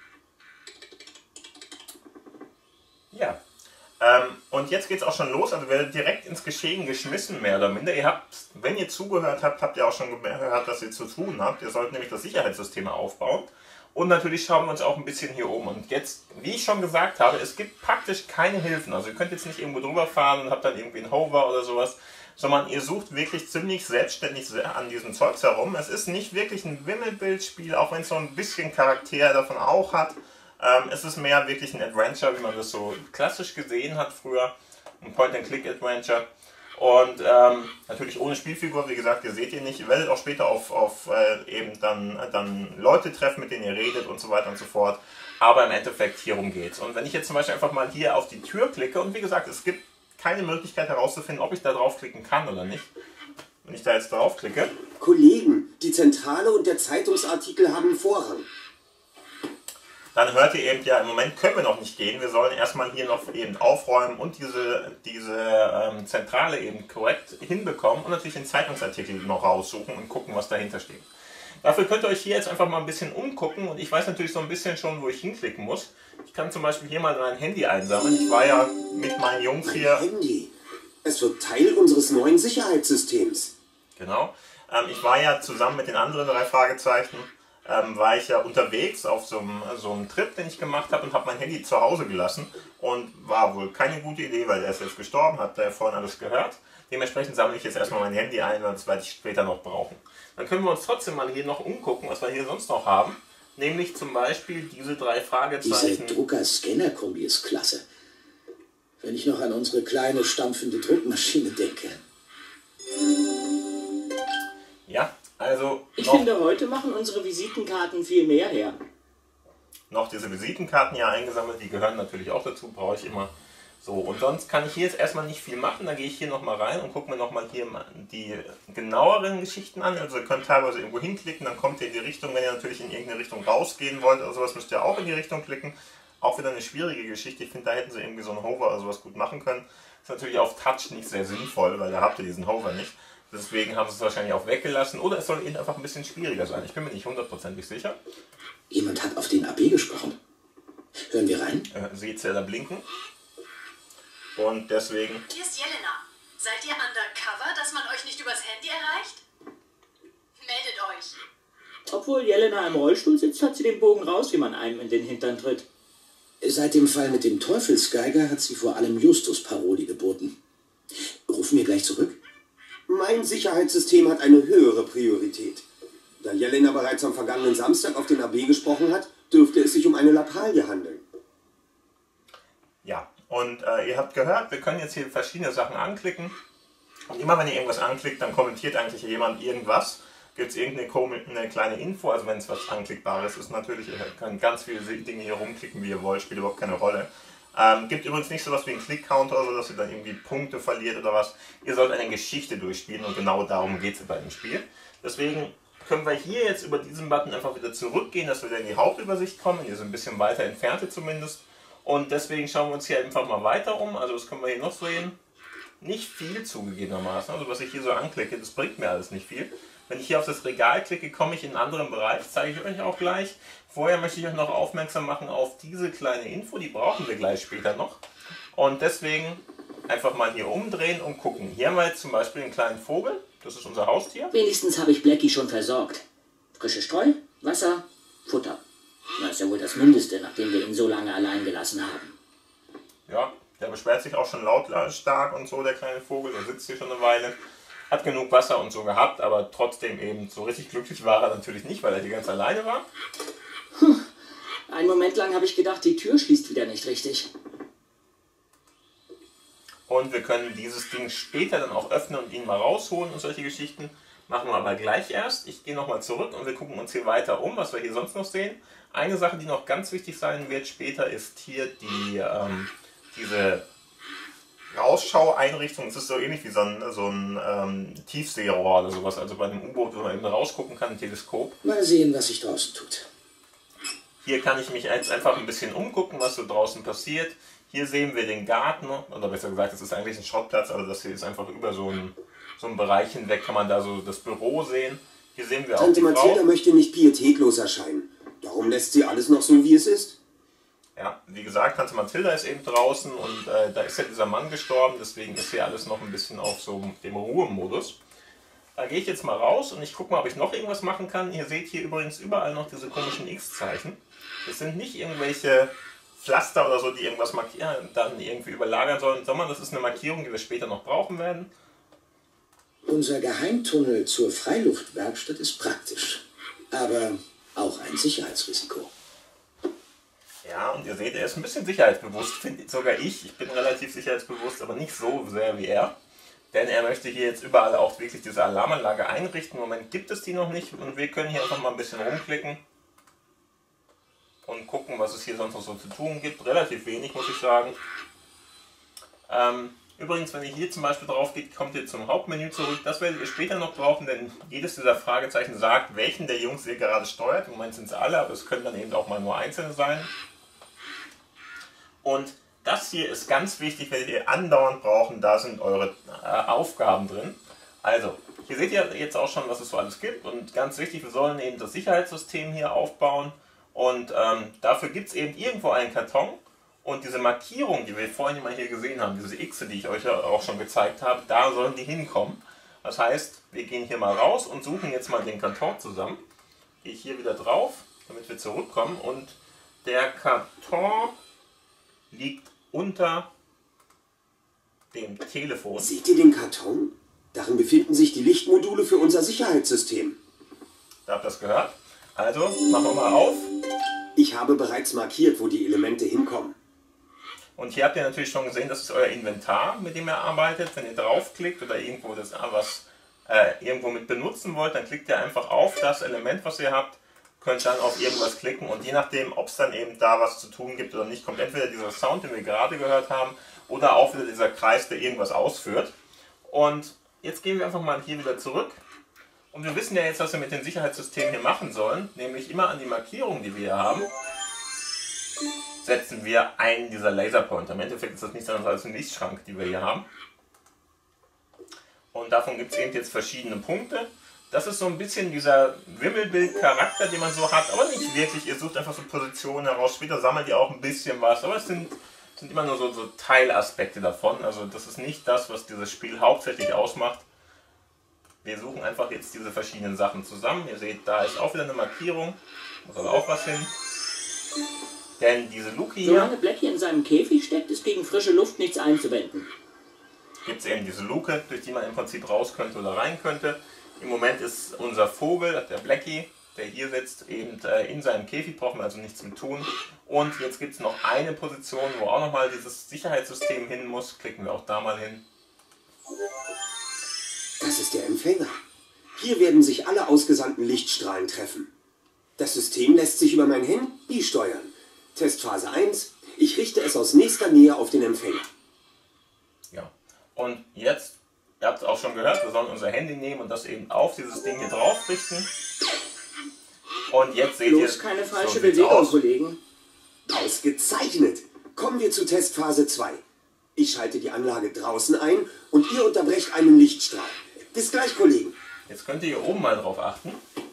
Speaker 1: Ja. Ähm, und jetzt geht es auch schon los, also wir werden direkt ins Geschehen geschmissen, mehr oder minder. Ihr habt, wenn ihr zugehört habt, habt ihr auch schon gehört, was ihr zu tun habt. Ihr sollt nämlich das Sicherheitssystem aufbauen. Und natürlich schauen wir uns auch ein bisschen hier um. Und jetzt, wie ich schon gesagt habe, es gibt praktisch keine Hilfen. Also ihr könnt jetzt nicht irgendwo drüber fahren und habt dann irgendwie einen Hover oder sowas, sondern ihr sucht wirklich ziemlich selbstständig an diesem Zeugs herum. Es ist nicht wirklich ein Wimmelbildspiel, auch wenn es so ein bisschen Charakter davon auch hat. Ähm, es ist mehr wirklich ein Adventure, wie man das so klassisch gesehen hat früher. Ein Point-and-Click-Adventure. Und ähm, natürlich ohne Spielfigur, wie gesagt, ihr seht ihr nicht. Ihr werdet auch später auf, auf äh, eben dann, dann Leute treffen, mit denen ihr redet und so weiter und so fort. Aber im Endeffekt hierum geht's. Und wenn ich jetzt zum Beispiel einfach mal hier auf die Tür klicke, und wie gesagt, es gibt keine Möglichkeit herauszufinden, ob ich da draufklicken kann oder nicht. Wenn ich da jetzt draufklicke.
Speaker 5: Kollegen, die Zentrale und der Zeitungsartikel haben Vorrang.
Speaker 1: Dann hört ihr eben, ja, im Moment können wir noch nicht gehen. Wir sollen erstmal hier noch eben aufräumen und diese, diese ähm, Zentrale eben korrekt hinbekommen und natürlich den Zeitungsartikel noch raussuchen und gucken, was dahinter steht. Dafür könnt ihr euch hier jetzt einfach mal ein bisschen umgucken, und ich weiß natürlich so ein bisschen schon, wo ich hinklicken muss. Ich kann zum Beispiel hier mal mein Handy einsammeln. Ich war ja mit meinen Jungs hier...
Speaker 5: Handy? Es wird Teil unseres neuen Sicherheitssystems.
Speaker 1: Genau. Ähm, ich war ja zusammen mit den anderen drei Fragezeichen, ähm, war ich ja unterwegs auf so einem, so einem Trip, den ich gemacht habe, und habe mein Handy zu Hause gelassen. Und war wohl keine gute Idee, weil er ist jetzt gestorben, hat er vorhin alles gehört. Dementsprechend sammle ich jetzt erstmal mein Handy ein, das werde ich später noch brauchen. Dann können wir uns trotzdem mal hier noch umgucken, was wir hier sonst noch haben. Nämlich zum Beispiel diese drei Fragezeichen.
Speaker 4: Diese Drucker-Scanner-Kombi ist klasse. Wenn ich noch an unsere kleine, stampfende Druckmaschine denke.
Speaker 1: Ja, also
Speaker 4: Ich
Speaker 1: noch,
Speaker 4: finde, heute machen unsere Visitenkarten viel mehr her.
Speaker 1: noch diese Visitenkarten hier eingesammelt, die gehören natürlich auch dazu, brauche ich immer. So, und sonst kann ich hier jetzt erstmal nicht viel machen. Dann gehe ich hier nochmal rein und gucke mir nochmal hier die genaueren Geschichten an. Also ihr könnt teilweise irgendwo hinklicken, dann kommt ihr in die Richtung. Wenn ihr natürlich in irgendeine Richtung rausgehen wollt oder sowas, müsst ihr auch in die Richtung klicken. Auch wieder eine schwierige Geschichte. Ich finde, da hätten sie irgendwie so einen Hover oder sowas gut machen können. Ist natürlich auf Touch nicht sehr sinnvoll, weil da habt ihr diesen Hover nicht. Deswegen haben sie es wahrscheinlich auch weggelassen. Oder es soll ihnen einfach ein bisschen schwieriger sein. Ich bin mir nicht hundertprozentig sicher.
Speaker 4: Jemand hat auf den A B gesprochen. Hören wir rein?
Speaker 1: Äh, seht ihr da blinken? Und deswegen...
Speaker 6: Hier ist Jelena. Seid ihr undercover, dass man euch nicht übers Handy erreicht? Meldet euch.
Speaker 7: Obwohl Jelena im Rollstuhl sitzt, hat sie den Bogen raus, wie man einem in den Hintern tritt.
Speaker 4: Seit dem Fall mit dem Teufelsgeiger hat sie vor allem Justus Paroli geboten. Rufen wir gleich zurück?
Speaker 5: Mein Sicherheitssystem hat eine höhere Priorität. Da Jelena bereits am vergangenen Samstag auf den A B gesprochen hat, dürfte es sich um eine Lappalie handeln.
Speaker 1: Ja, und äh, ihr habt gehört, wir können jetzt hier verschiedene Sachen anklicken. Und immer wenn ihr irgendwas anklickt, dann kommentiert eigentlich jemand irgendwas. Gibt es irgendeine eine kleine Info, also wenn es was Anklickbares ist natürlich. Ihr könnt ganz viele Dinge hier rumklicken, wie ihr wollt, spielt überhaupt keine Rolle. Ähm, gibt übrigens nicht sowas wie einen Click-Counter oder so, dass ihr dann irgendwie Punkte verliert oder was. Ihr sollt eine Geschichte durchspielen und genau darum geht es bei dem Spiel. Deswegen können wir hier jetzt über diesen Button einfach wieder zurückgehen, dass wir wieder in die Hauptübersicht kommen. Hier ist ein bisschen weiter entfernte zumindest. Und deswegen schauen wir uns hier einfach mal weiter um. Also das können wir hier noch sehen. Nicht viel zugegebenermaßen. Also was ich hier so anklicke, das bringt mir alles nicht viel. Wenn ich hier auf das Regal klicke, komme ich in einen anderen Bereich, zeige ich euch auch gleich. Vorher möchte ich euch noch aufmerksam machen auf diese kleine Info, die brauchen wir gleich später noch. Und deswegen einfach mal hier umdrehen und gucken. Hier haben wir jetzt zum Beispiel einen kleinen Vogel, das ist unser Haustier.
Speaker 7: Wenigstens habe ich Blackie schon versorgt. Frische Streu, Wasser, Futter. Das ist ja wohl das Mindeste, nachdem wir ihn so lange allein gelassen haben.
Speaker 1: Ja, der beschwert sich auch schon lautstark und so, der kleine Vogel, der sitzt hier schon eine Weile. Hat genug Wasser und so gehabt, aber trotzdem eben so richtig glücklich war er natürlich nicht, weil er hier ganz alleine war.
Speaker 7: Hm. Einen Moment lang habe ich gedacht, die Tür schließt wieder nicht richtig.
Speaker 1: Und wir können dieses Ding später dann auch öffnen und ihn mal rausholen und solche Geschichten. Machen wir aber gleich erst. Ich gehe nochmal zurück und wir gucken uns hier weiter um, was wir hier sonst noch sehen. Eine Sache, die noch ganz wichtig sein wird später, ist hier die, ähm, diese Rausschau-Einrichtung. Es ist so ähnlich wie so ein, so ein ähm, Tiefseerohr oder sowas, also bei einem U-Boot, wo man eben rausgucken kann, ein Teleskop.
Speaker 4: Mal sehen, was sich draußen tut.
Speaker 1: Hier kann ich mich jetzt einfach ein bisschen umgucken, was so draußen passiert. Hier sehen wir den Garten, oder besser gesagt, das ist eigentlich ein Schrottplatz, aber das hier ist einfach über so einen, so einen Bereich hinweg, kann man da so das Büro sehen. Hier sehen wir
Speaker 5: Tante
Speaker 1: auch die
Speaker 5: Mathilda
Speaker 1: Frau.
Speaker 5: möchte nicht pietätlos erscheinen. Darum lässt sie alles noch so, wie es ist.
Speaker 1: Ja, wie gesagt, Tante Mathilda ist eben draußen und äh, da ist ja dieser Mann gestorben, deswegen ist hier alles noch ein bisschen auf so dem Ruhemodus. Da gehe ich jetzt mal raus und ich gucke mal, ob ich noch irgendwas machen kann. Ihr seht hier übrigens überall noch diese komischen X-Zeichen. Das sind nicht irgendwelche Pflaster oder so, die irgendwas markieren, dann irgendwie überlagern sollen, sondern das ist eine Markierung, die wir später noch brauchen werden.
Speaker 4: Unser Geheimtunnel zur Freiluftwerkstatt ist praktisch, aber auch ein Sicherheitsrisiko.
Speaker 1: Ja, und ihr seht, er ist ein bisschen sicherheitsbewusst, finde sogar ich. Ich bin relativ sicherheitsbewusst, aber nicht so sehr wie er. Denn er möchte hier jetzt überall auch wirklich diese Alarmanlage einrichten. Im Moment gibt es die noch nicht und wir können hier einfach mal ein bisschen rumklicken und gucken, was es hier sonst noch so zu tun gibt. Relativ wenig, muss ich sagen. Ähm, übrigens, wenn ihr hier zum Beispiel drauf geht, kommt ihr zum Hauptmenü zurück. Das werdet ihr später noch brauchen, denn jedes dieser Fragezeichen sagt, welchen der Jungs ihr gerade steuert. Im Moment sind es alle, aber es können dann eben auch mal nur einzelne sein. Und das hier ist ganz wichtig, werdet ihr andauernd brauchen, da sind eure äh, Aufgaben drin. Also, hier seht ihr jetzt auch schon, was es so alles gibt und ganz wichtig, wir sollen eben das Sicherheitssystem hier aufbauen und ähm, dafür gibt es eben irgendwo einen Karton und diese Markierung, die wir vorhin mal hier gesehen haben, diese X, die ich euch ja auch schon gezeigt habe, da sollen die hinkommen. Das heißt, wir gehen hier mal raus und suchen jetzt mal den Karton zusammen. Gehe ich hier wieder drauf, damit wir zurückkommen und der Karton liegt unter dem Telefon.
Speaker 5: Seht ihr den Karton? Darin befinden sich die Lichtmodule für unser Sicherheitssystem.
Speaker 1: Da habt ihr das gehört? Also, machen wir mal auf.
Speaker 5: Ich habe bereits markiert, wo die Elemente hinkommen.
Speaker 1: Und hier habt ihr natürlich schon gesehen, das ist euer Inventar, mit dem ihr arbeitet. Wenn ihr draufklickt oder irgendwo das was äh, irgendwo mit benutzen wollt, dann klickt ihr einfach auf das Element, was ihr habt, könnt dann auf irgendwas klicken und je nachdem, ob es dann eben da was zu tun gibt oder nicht, kommt entweder dieser Sound, den wir gerade gehört haben, oder auch wieder dieser Kreis, der irgendwas ausführt. Und jetzt gehen wir einfach mal hier wieder zurück. Und wir wissen ja jetzt, was wir mit den Sicherheitssystemen hier machen sollen, nämlich immer an die Markierung, die wir hier haben, setzen wir einen dieser Laserpointer. Im Endeffekt ist das nichts anderes als ein Lichtschrank, die wir hier haben. Und davon gibt es eben jetzt verschiedene Punkte. Das ist so ein bisschen dieser Wimmelbild-Charakter, den man so hat, aber nicht wirklich. Ihr sucht einfach so Positionen heraus. Später sammelt ihr auch ein bisschen was, aber es sind, sind immer nur so, so Teilaspekte davon. Also das ist nicht das, was dieses Spiel hauptsächlich ausmacht. Wir suchen einfach jetzt diese verschiedenen Sachen zusammen. Ihr seht, da ist auch wieder eine Markierung. Da soll auch was hin. Denn diese Luke hier...
Speaker 7: Solange Blackie in seinem Käfig steckt, ist gegen frische Luft nichts einzuwenden.
Speaker 1: Gibt es eben diese Luke, durch die man im Prinzip raus könnte oder rein könnte. Im Moment ist unser Vogel, der Blackie, der hier sitzt, eben in seinem Käfig, brauchen wir also nichts mit tun. Und jetzt gibt es noch eine Position, wo auch nochmal dieses Sicherheitssystem hin muss. Klicken wir auch da mal hin.
Speaker 5: Das ist der Empfänger. Hier werden sich alle ausgesandten Lichtstrahlen treffen. Das System lässt sich über mein Handy steuern. Testphase eins. Ich richte es aus nächster Nähe auf den Empfänger.
Speaker 1: Ja, und jetzt... Ihr habt es auch schon gehört, wir sollen unser Handy nehmen und das eben auf dieses Ding hier drauf richten. Und jetzt seht ihr...
Speaker 7: Bloß keine falsche
Speaker 1: so sieht's
Speaker 7: Bewegung,
Speaker 1: aus.
Speaker 7: Kollegen.
Speaker 5: Ausgezeichnet! Kommen wir zu Testphase zwei. Ich schalte die Anlage draußen ein und ihr unterbrecht einen Lichtstrahl. Bis gleich, Kollegen.
Speaker 1: Jetzt könnt ihr hier oben mal drauf achten.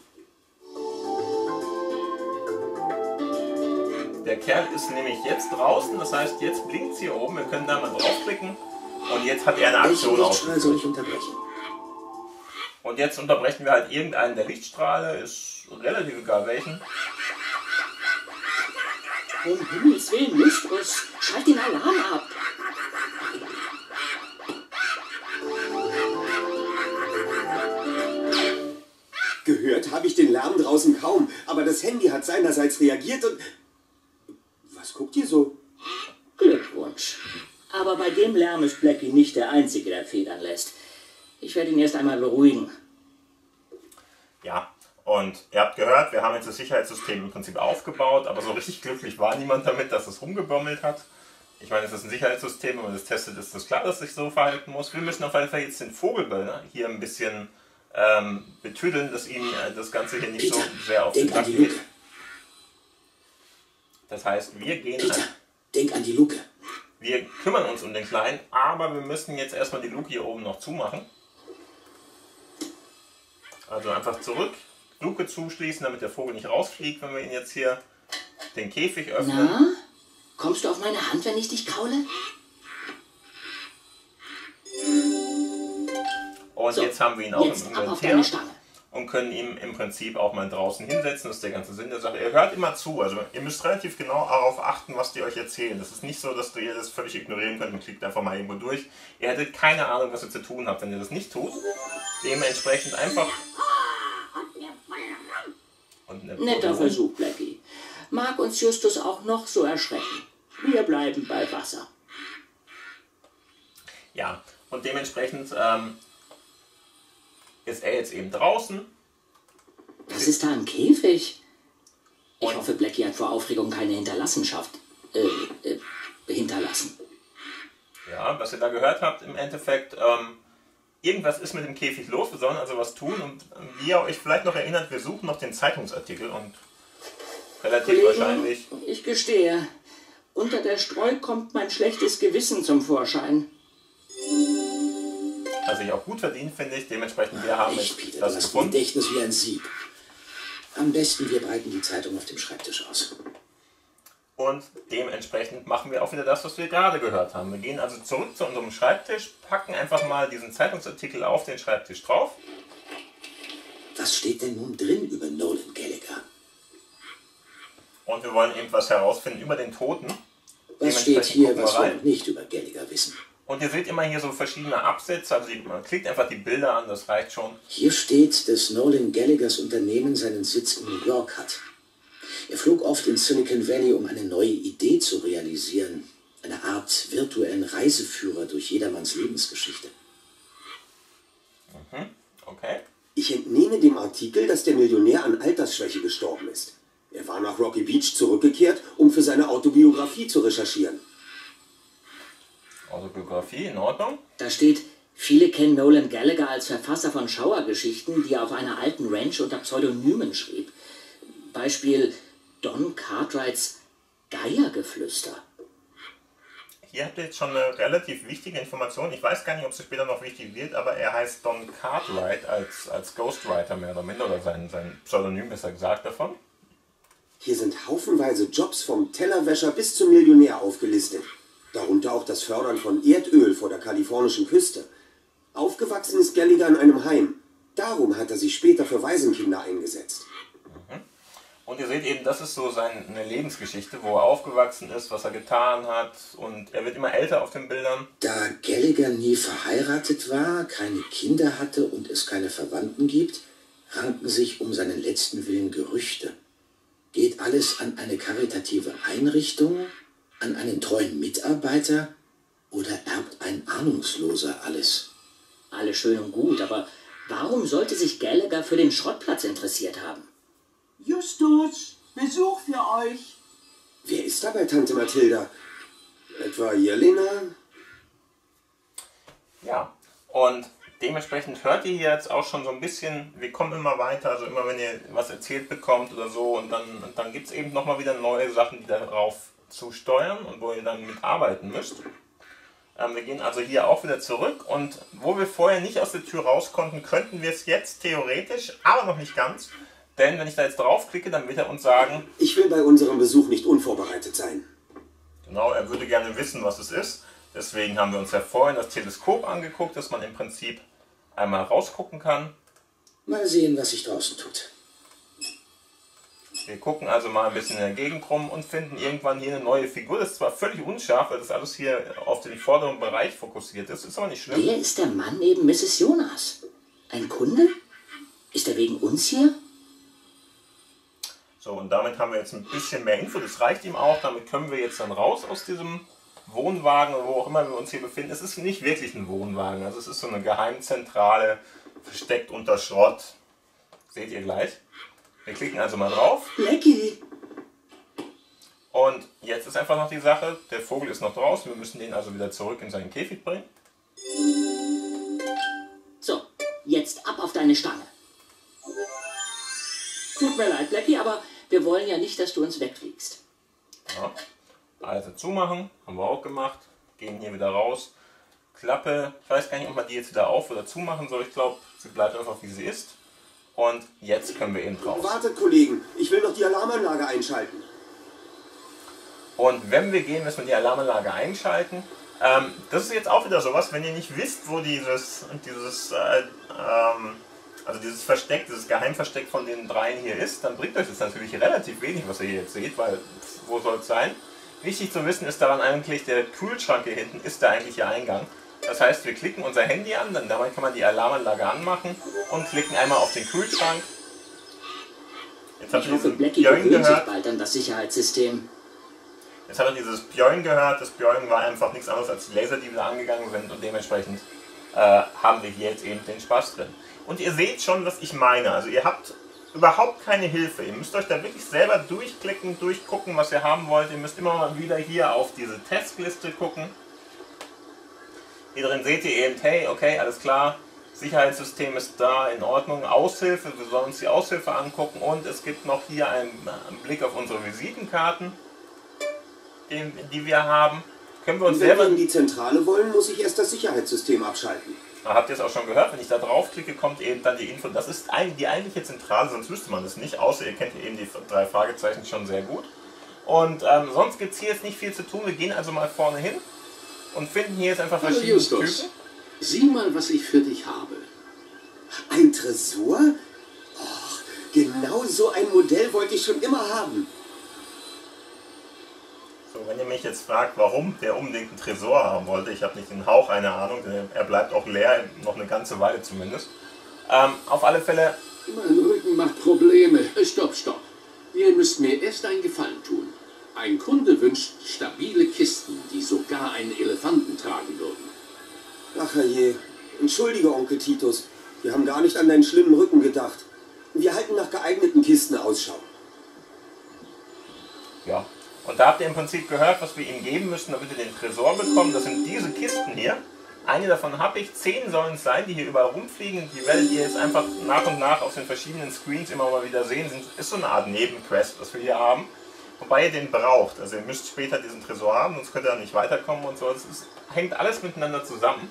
Speaker 1: Der Kerl ist nämlich jetzt draußen, das heißt, jetzt blinkt es hier oben. Wir können da mal draufklicken. Und jetzt hat er eine Aktion
Speaker 4: Welchen Lichtstrahl soll
Speaker 1: ausgeführt.
Speaker 4: ich unterbrechen?
Speaker 1: Und jetzt unterbrechen wir halt irgendeinen der Lichtstrahle, ist relativ egal welchen.
Speaker 7: Um Himmels Willen, Justus, schalt den Alarm ab.
Speaker 5: Gehört habe ich den Lärm draußen kaum, aber das Handy hat seinerseits reagiert und... Was guckt ihr so?
Speaker 7: Glückwunsch. Aber bei dem Lärm ist Blackie nicht der Einzige, der Federn lässt. Ich werde ihn erst einmal beruhigen.
Speaker 1: Ja, und ihr habt gehört, wir haben jetzt das Sicherheitssystem im Prinzip aufgebaut, aber so richtig glücklich war niemand damit, dass es rumgebummelt hat. Ich meine, es ist ein Sicherheitssystem, wenn man das testet, ist es klar, dass es sich so verhalten muss. Wir müssen auf jeden Fall jetzt den Vogelböllner hier ein bisschen ähm, betüdeln, dass ihm äh, das Ganze hier nicht
Speaker 4: Peter,
Speaker 1: so sehr auf den
Speaker 4: denk an
Speaker 1: Sack
Speaker 4: die
Speaker 1: geht.
Speaker 4: Luke.
Speaker 1: Das heißt, wir gehen
Speaker 4: Peter,
Speaker 1: an,
Speaker 4: denk an die Luke.
Speaker 1: wir kümmern uns um den Kleinen, aber wir müssen jetzt erstmal die Luke hier oben noch zumachen. Also einfach zurück, Luke zuschließen, damit der Vogel nicht rausfliegt, wenn wir ihn jetzt hier den Käfig öffnen.
Speaker 7: Na? Kommst du auf meine Hand, wenn ich dich kaule?
Speaker 1: Und
Speaker 7: So,
Speaker 1: jetzt haben wir ihn auch
Speaker 7: jetzt
Speaker 1: im
Speaker 7: ab auf
Speaker 1: Inventär
Speaker 7: deine Stange.
Speaker 1: und können ihn im Prinzip auch mal draußen hinsetzen. Das ist der ganze Sinn der Sache. Ihr hört immer zu, also ihr müsst relativ genau darauf achten, was die euch erzählen. Das ist nicht so, dass ihr das völlig ignorieren könnt und klickt einfach mal irgendwo durch. Ihr hättet keine Ahnung, was ihr zu tun habt, wenn ihr das nicht tut. Dementsprechend einfach... Und eine
Speaker 7: Netter
Speaker 1: Probe-
Speaker 7: Versuch, Blackie. Mag uns Justus auch noch so erschrecken. Wir bleiben bei Wasser.
Speaker 1: Ja, und dementsprechend ähm, ist er jetzt eben draußen.
Speaker 7: Was ist da im Käfig? Ich
Speaker 1: Und-
Speaker 7: hoffe, Blackie hat vor Aufregung keine Hinterlassenschaft äh, äh, hinterlassen.
Speaker 1: Ja, was ihr da gehört habt, im Endeffekt, ähm, irgendwas ist mit dem Käfig los, wir sollen also was tun und wie ihr euch vielleicht noch erinnert, wir suchen noch den Zeitungsartikel und relativ wahrscheinlich,
Speaker 7: ich gestehe, unter der Streu kommt mein schlechtes Gewissen zum Vorschein.
Speaker 1: also ich auch gut verdient, finde ich, dementsprechend wir haben
Speaker 4: Echt,
Speaker 1: jetzt
Speaker 4: Peter, du
Speaker 1: das
Speaker 4: hast ein
Speaker 1: gefunden.
Speaker 4: Gedächtnis wie ein Sieb. Am besten, wir breiten die Zeitung auf dem Schreibtisch aus.
Speaker 1: Und dementsprechend machen wir auch wieder das, was wir gerade gehört haben. Wir gehen also zurück zu unserem Schreibtisch, packen einfach mal diesen Zeitungsartikel auf den Schreibtisch drauf.
Speaker 4: Was steht denn nun drin über Nolan Gallagher?
Speaker 1: Und wir wollen eben was herausfinden über den Toten.
Speaker 4: Was steht
Speaker 1: Dementsprechend
Speaker 4: hier,
Speaker 1: gucken wir
Speaker 4: was wir
Speaker 1: rein.
Speaker 4: noch nicht über Gallagher wissen?
Speaker 1: Und ihr seht immer hier so verschiedene Absätze, also die, man klickt einfach die Bilder an, das reicht schon.
Speaker 4: Hier steht, dass Nolan Gallaghers Unternehmen seinen Sitz in New York hat. Er flog oft in Silicon Valley, um eine neue Idee zu realisieren. Eine Art virtuellen Reiseführer durch jedermanns Lebensgeschichte.
Speaker 1: Mhm, okay.
Speaker 5: Ich entnehme dem Artikel, dass der Millionär an Altersschwäche gestorben ist. Er war nach Rocky Beach zurückgekehrt, um für seine Autobiografie zu recherchieren.
Speaker 1: Autobiografie, in Ordnung.
Speaker 7: Da steht, viele kennen Nolan Gallagher als Verfasser von Schauergeschichten, die er auf einer alten Ranch unter Pseudonymen schrieb. Beispiel Don Cartwrights Geiergeflüster.
Speaker 1: hier habt ihr jetzt schon eine relativ wichtige Information. Ich weiß gar nicht, ob es später noch wichtig wird, aber er heißt Don Cartwright als, als Ghostwriter mehr oder minder, oder sein, sein Pseudonym besser gesagt davon.
Speaker 5: Hier sind haufenweise Jobs vom Tellerwäscher bis zum Millionär aufgelistet. Darunter auch das Fördern von Erdöl vor der kalifornischen Küste. Aufgewachsen ist Gallagher in einem Heim. Darum hat er sich später für Waisenkinder eingesetzt.
Speaker 1: Mhm. Und ihr seht eben, das ist so seine Lebensgeschichte, wo er aufgewachsen ist, was er getan hat, und er wird immer älter auf den Bildern.
Speaker 4: Da Gallagher nie verheiratet war, keine Kinder hatte und es keine Verwandten gibt, ranken sich um seinen letzten Willen Gerüchte. Geht alles an eine karitative Einrichtung, an einen treuen Mitarbeiter oder erbt ein Ahnungsloser alles?
Speaker 7: Alles schön und gut, aber warum sollte sich Gallagher für den Schrottplatz interessiert haben?
Speaker 3: Justus, Besuch für euch.
Speaker 5: Wer ist da bei Tante Mathilda? Etwa Jelena?
Speaker 1: Ja, und dementsprechend hört ihr jetzt auch schon so ein bisschen, wir kommen immer weiter, also immer wenn ihr was erzählt bekommt oder so, und dann, dann gibt es eben nochmal wieder neue Sachen, die darauf zusteuern und wo ihr dann mitarbeiten müsst. Ähm, wir gehen also hier auch wieder zurück, und wo wir vorher nicht aus der Tür raus konnten, könnten wir es jetzt theoretisch, aber noch nicht ganz. Denn wenn ich da jetzt draufklicke, dann wird er uns sagen...
Speaker 5: Ich will bei unserem Besuch nicht unvorbereitet sein.
Speaker 1: Genau, er würde gerne wissen, was es ist. Deswegen haben wir uns ja vorhin das Teleskop angeguckt, dass man im Prinzip einmal rausgucken kann.
Speaker 4: Mal sehen, was sich draußen tut.
Speaker 1: Wir gucken also mal ein bisschen in der Gegend rum und finden irgendwann hier eine neue Figur. Das ist zwar völlig unscharf, weil das alles hier auf den vorderen Bereich fokussiert ist. Ist aber nicht schlimm.
Speaker 7: Wer ist der Mann neben Misses Jonas? Ein Kunde? Ist er wegen uns hier?
Speaker 1: So, und damit haben wir jetzt ein bisschen mehr Info, das reicht ihm auch. Damit können wir jetzt dann raus aus diesem Wohnwagen oder wo auch immer wir uns hier befinden. Es ist nicht wirklich ein Wohnwagen, also es ist so eine Geheimzentrale, versteckt unter Schrott. Seht ihr gleich. Wir klicken also mal drauf.
Speaker 7: Blackie!
Speaker 1: Und jetzt ist einfach noch die Sache, der Vogel ist noch draußen, wir müssen den also wieder zurück in seinen Käfig bringen.
Speaker 7: So, jetzt ab auf deine Stange. Tut mir leid, Blackie, aber wir wollen ja nicht, dass du uns wegfliegst.
Speaker 1: Ja. Also zumachen, haben wir auch gemacht. Gehen hier wieder raus. Klappe, ich weiß gar nicht, ob man die jetzt wieder auf- oder zumachen soll. Ich glaube, sie bleibt einfach, wie sie ist. Und jetzt können wir eben raus.
Speaker 5: Wartet, Kollegen, ich will noch die Alarmanlage einschalten.
Speaker 1: Und wenn wir gehen, müssen wir die Alarmanlage einschalten. Ähm, das ist jetzt auch wieder sowas, wenn ihr nicht wisst, wo dieses, dieses, äh, ähm, also dieses Versteck, dieses Geheimversteck von den dreien hier ist, dann bringt euch das natürlich relativ wenig, was ihr hier jetzt seht, weil wo soll es sein? Wichtig zu wissen ist daran eigentlich, der Kühlschrank hier hinten ist der eigentliche Eingang. Das heißt, wir klicken unser Handy an, dann damit kann man die Alarmanlage anmachen und klicken einmal auf den Kühlschrank. Jetzt habt
Speaker 7: Ich
Speaker 1: ihr
Speaker 7: hoffe,
Speaker 1: diesen
Speaker 7: Blackie
Speaker 1: Björn
Speaker 7: gewöhnt sich
Speaker 1: gehört.
Speaker 7: bald an das Sicherheitssystem.
Speaker 1: Jetzt hat er dieses Björn gehört. Das Björn war einfach nichts anderes als die Laser, die wieder angegangen sind, und dementsprechend äh, haben wir hier jetzt eben den Spaß drin. Und ihr seht schon, was ich meine. Also ihr habt überhaupt keine Hilfe. Ihr müsst euch da wirklich selber durchklicken, durchgucken, was ihr haben wollt. Ihr müsst immer mal wieder hier auf diese Testliste gucken. Hier drin seht ihr eben, hey, okay, alles klar, Sicherheitssystem ist da, in Ordnung, Aushilfe, wir sollen uns die Aushilfe angucken, und es gibt noch hier einen, einen Blick auf unsere Visitenkarten, die, die wir haben. Können wir uns
Speaker 5: Und wenn
Speaker 1: selber...
Speaker 5: wir in die Zentrale wollen, muss ich erst das Sicherheitssystem abschalten.
Speaker 1: Da habt ihr es auch schon gehört, wenn ich da draufklicke, kommt eben dann die Info. Das ist die eigentliche Zentrale, sonst wüsste man das nicht, außer ihr kennt eben die drei Fragezeichen schon sehr gut. Und ähm, sonst gibt es hier jetzt nicht viel zu tun. Wir gehen also mal vorne hin und finden hier jetzt einfach
Speaker 2: Hallo
Speaker 1: verschiedene
Speaker 2: Justus,
Speaker 1: Typen.
Speaker 2: sieh mal, was ich für dich habe.
Speaker 5: Ein Tresor? Och, genau so ein Modell wollte ich schon immer haben.
Speaker 1: So, wenn ihr mich jetzt fragt, warum der unbedingt einen Tresor haben wollte, ich habe nicht den Hauch einer Ahnung, denn er bleibt auch leer, noch eine ganze Weile zumindest. Ähm, auf alle Fälle...
Speaker 2: Mein Rücken macht Probleme. Stopp, stopp. Ihr müsst mir erst einen Gefallen tun. Ein Kunde wünscht stabile Kisten, die sogar einen Elefanten tragen würden.
Speaker 5: Ach herrje, entschuldige Onkel Titus, wir haben gar nicht an deinen schlimmen Rücken gedacht. Wir halten nach geeigneten Kisten Ausschau.
Speaker 1: Ja, und da habt ihr im Prinzip gehört, was wir ihm geben müssen, damit wir den Tresor bekommen. Das sind diese Kisten hier. Eine davon habe ich, zehn sollen es sein, die hier überall rumfliegen. Die werdet ihr jetzt einfach nach und nach auf den verschiedenen Screens immer mal wieder sehen. Das ist so eine Art Nebenquest, was wir hier haben. wobei ihr den braucht. Also ihr müsst später diesen Tresor haben, sonst könnt ihr nicht weiterkommen und so. Es ist, hängt alles miteinander zusammen.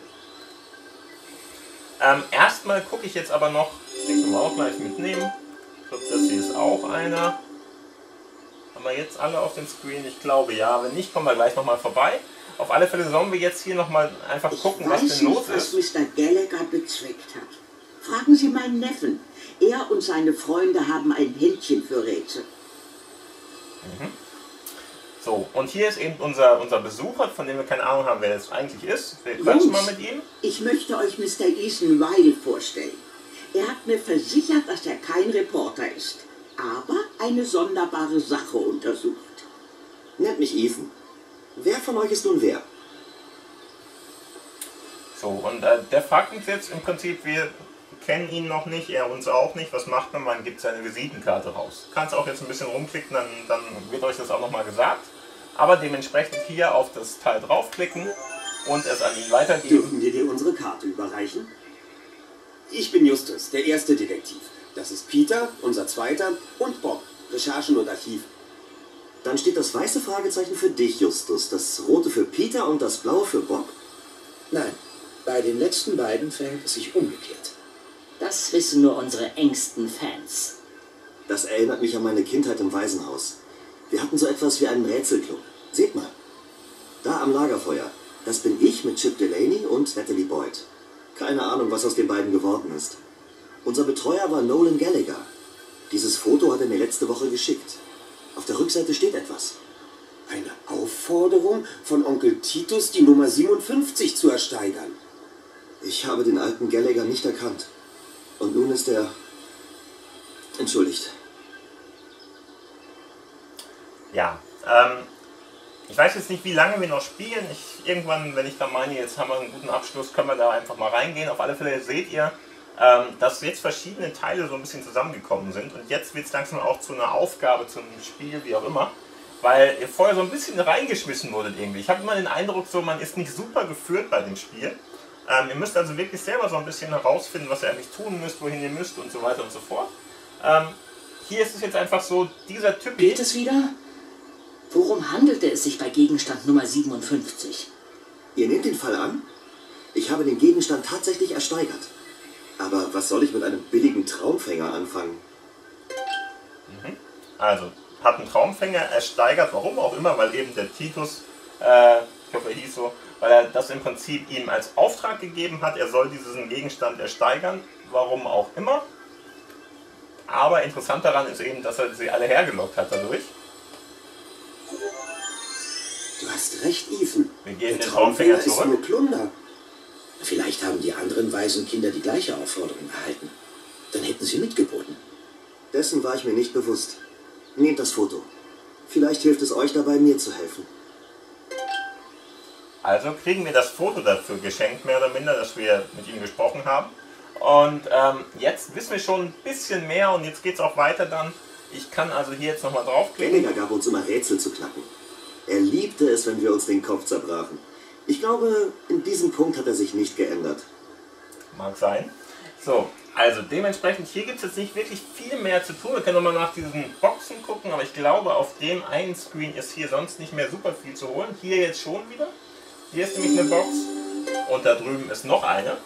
Speaker 1: Ähm, erstmal gucke ich jetzt aber noch, den können wir auch gleich mitnehmen. Ich glaube, das hier ist auch einer. Haben wir jetzt alle auf dem Screen? Ich glaube ja. Wenn nicht, kommen wir gleich nochmal vorbei. Auf alle Fälle sollen wir jetzt hier nochmal einfach gucken, was denn los ist.
Speaker 3: Ich weiß nicht, was Mister Gallagher bezweckt hat. Fragen Sie meinen Neffen. Er und seine Freunde haben ein Händchen für Rätsel.
Speaker 1: Mhm. So, und hier ist eben unser, unser Besucher, von dem wir keine Ahnung haben, wer das eigentlich ist. Wir quatschen mal mit ihm.
Speaker 3: Ich möchte euch Mister Ethan Wilde vorstellen. Er hat mir versichert, dass er kein Reporter ist, aber eine sonderbare Sache untersucht.
Speaker 8: Nennt mich Ethan. Wer von euch ist nun wer?
Speaker 1: So, und äh, der fragt uns jetzt im Prinzip, wir kennen ihn noch nicht, er uns auch nicht. Was macht man? Man gibt seine Visitenkarte raus. Du kannst auch jetzt ein bisschen rumklicken, dann, dann wird euch das auch nochmal gesagt. Aber dementsprechend hier auf das Teil draufklicken und es an ihn weitergeben.
Speaker 5: Dürfen wir dir unsere Karte überreichen? Ich bin Justus, der erste Detektiv. Das ist Peter, unser zweiter, und Bob, Recherchen und Archiv.
Speaker 8: Dann steht das weiße Fragezeichen für dich, Justus, das rote für Peter und das blaue für Bob?
Speaker 4: Nein, bei den letzten beiden verhält es sich umgekehrt.
Speaker 7: Das wissen nur unsere engsten Fans.
Speaker 8: Das erinnert mich an meine Kindheit im Waisenhaus. Wir hatten so etwas wie einen Rätselclub. Seht mal. Da am Lagerfeuer. Das bin ich mit Chip Delaney und Natalie Boyd. Keine Ahnung, was aus den beiden geworden ist. Unser Betreuer war Nolan Gallagher. Dieses Foto hat er mir letzte Woche geschickt. Auf der Rückseite steht etwas.
Speaker 5: Eine Aufforderung von Onkel Titus, die Nummer siebenundfünfzig zu ersteigern.
Speaker 8: Ich habe den alten Gallagher nicht erkannt. Und nun ist er... Entschuldigt.
Speaker 1: Ja, ähm, ich weiß jetzt nicht, wie lange wir noch spielen. Ich, irgendwann, wenn ich da meine, jetzt haben wir einen guten Abschluss, können wir da einfach mal reingehen. Auf alle Fälle seht ihr, ähm, dass jetzt verschiedene Teile so ein bisschen zusammengekommen sind. Und jetzt wird es langsam auch zu einer Aufgabe, zu einem Spiel, wie auch immer. Weil ihr vorher so ein bisschen reingeschmissen wurdet irgendwie. Ich habe immer den Eindruck, so man ist nicht super geführt bei dem Spiel. Ähm, ihr müsst also wirklich selber so ein bisschen herausfinden, was ihr eigentlich tun müsst, wohin ihr müsst und so weiter und so fort. Ähm, hier ist es jetzt einfach so, dieser Typ...
Speaker 7: Geht es wieder? Worum handelte es sich bei Gegenstand Nummer siebenundfünfzig?
Speaker 8: Ihr nehmt den Fall an? Ich habe den Gegenstand tatsächlich ersteigert. Aber was soll ich mit einem billigen Traumfänger anfangen?
Speaker 1: Mhm. Also, hat einen Traumfänger ersteigert, warum auch immer, weil eben der Titus, äh, ich hoffe er hieß so, weil er das im Prinzip ihm als Auftrag gegeben hat, er soll diesen Gegenstand ersteigern, warum auch immer. Aber interessant daran ist eben, dass er sie alle hergelockt hat dadurch.
Speaker 5: Du hast recht, Ethan.
Speaker 1: Wir geben
Speaker 5: Der
Speaker 1: den Traumfänger
Speaker 5: Traumfänger ist
Speaker 1: zurück.
Speaker 5: nur Plunder.
Speaker 4: Vielleicht haben die anderen Waisenkinder die gleiche Aufforderung erhalten. Dann hätten sie mitgeboten.
Speaker 8: Dessen war ich mir nicht bewusst. Nehmt das Foto. Vielleicht hilft es euch dabei, mir zu helfen.
Speaker 1: Also kriegen wir das Foto dafür geschenkt, mehr oder minder, dass wir mit ihm gesprochen haben. Und ähm, jetzt wissen wir schon ein bisschen mehr und jetzt geht es auch weiter dann. Ich kann also hier jetzt nochmal draufklicken.
Speaker 8: Gallagher gab uns immer Rätsel zu knacken. Er liebte es, wenn wir uns den Kopf zerbrachen. Ich glaube, in diesem Punkt hat er sich nicht geändert.
Speaker 1: Mag sein. So, also dementsprechend, hier gibt es jetzt nicht wirklich viel mehr zu tun. Wir können nochmal nach diesen Boxen gucken, aber ich glaube, auf dem einen Screen ist hier sonst nicht mehr super viel zu holen. Hier jetzt schon wieder. Hier ist nämlich eine Box und da drüben ist noch eine.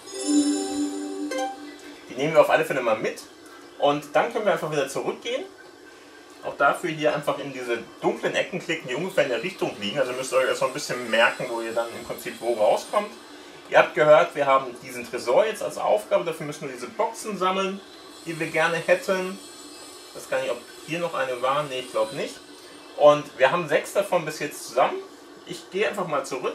Speaker 1: Die nehmen wir auf alle Fälle mal mit und dann können wir einfach wieder zurückgehen. Auch dafür hier einfach in diese dunklen Ecken klicken, die ungefähr in der Richtung liegen. Also müsst ihr euch erstmal ein bisschen merken, wo ihr dann im Prinzip wo rauskommt. Ihr habt gehört, wir haben diesen Tresor jetzt als Aufgabe. Dafür müssen wir diese Boxen sammeln, die wir gerne hätten. Ich weiß gar nicht, ob hier noch eine war. Ne, ich glaube nicht. Und wir haben sechs davon bis jetzt zusammen. Ich gehe einfach mal zurück.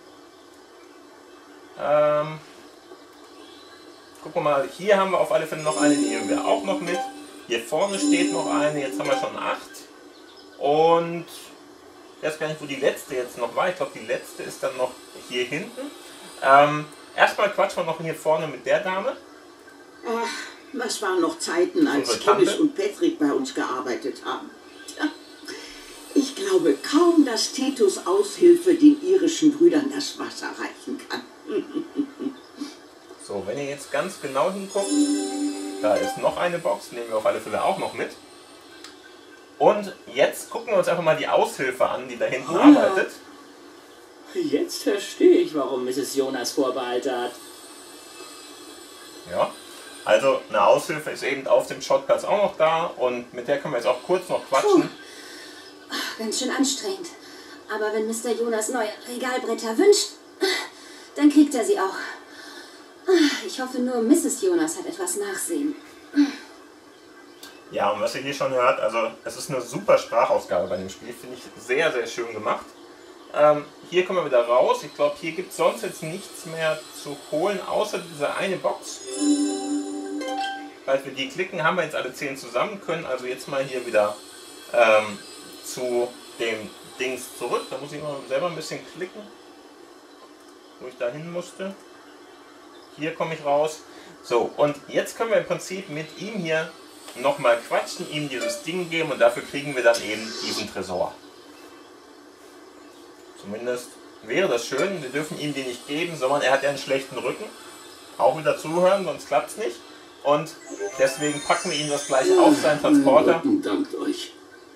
Speaker 1: Ähm, gucken wir mal, hier haben wir auf alle Fälle noch eine, die nehmen wir auch noch mit. Hier vorne steht noch eine, jetzt haben wir schon acht. Und ich weiß gar nicht, wo die letzte jetzt noch war. Ich glaube, die letzte ist dann noch hier hinten. Ähm, erstmal quatschen wir noch hier vorne mit der Dame.
Speaker 3: Ach, was waren noch Zeiten, als
Speaker 1: Unsere Tante.
Speaker 3: Kimisch und Patrick bei uns gearbeitet haben. Tja, ich glaube kaum, dass Titus Aushilfe den irischen Brüdern das Wasser reichen kann.
Speaker 1: So, wenn ihr jetzt ganz genau hinguckt, da ist noch eine Box, nehmen wir auf alle Fälle auch noch mit. Und jetzt gucken wir uns einfach mal die Aushilfe an, die da hinten
Speaker 7: Ah.
Speaker 1: arbeitet.
Speaker 7: Jetzt verstehe ich, warum Misses Jonas Vorbehalte hat.
Speaker 1: Ja, also eine Aushilfe ist eben auf dem Schrottplatz auch noch da und mit der können wir jetzt auch kurz noch quatschen.
Speaker 9: Ach, ganz schön anstrengend. Aber wenn Mister Jonas neue Regalbretter wünscht, dann kriegt er sie auch. Ich hoffe nur, Misses Jonas hat etwas Nachsehen.
Speaker 1: Ja, und was ihr hier schon hört, also es ist eine super Sprachausgabe bei dem Spiel, finde ich sehr, sehr schön gemacht. Ähm, hier kommen wir wieder raus. Ich glaube, hier gibt es sonst jetzt nichts mehr zu holen, außer diese eine Box. Falls wir die klicken, haben wir jetzt alle zehn zusammen, können also jetzt mal hier wieder ähm, zu dem Dings zurück. Da muss ich mal selber ein bisschen klicken, wo ich da hin musste. Hier komme ich raus. So, und jetzt können wir im Prinzip mit ihm hier nochmal quatschen, ihm dieses Ding geben und dafür kriegen wir dann eben diesen Tresor. Zumindest wäre das schön. Wir dürfen ihm den nicht geben, sondern er hat ja einen schlechten Rücken. Auch wieder zuhören, sonst klappt es nicht. Und deswegen packen wir ihm das gleich auf seinen Transporter.
Speaker 2: Rücken dankt euch.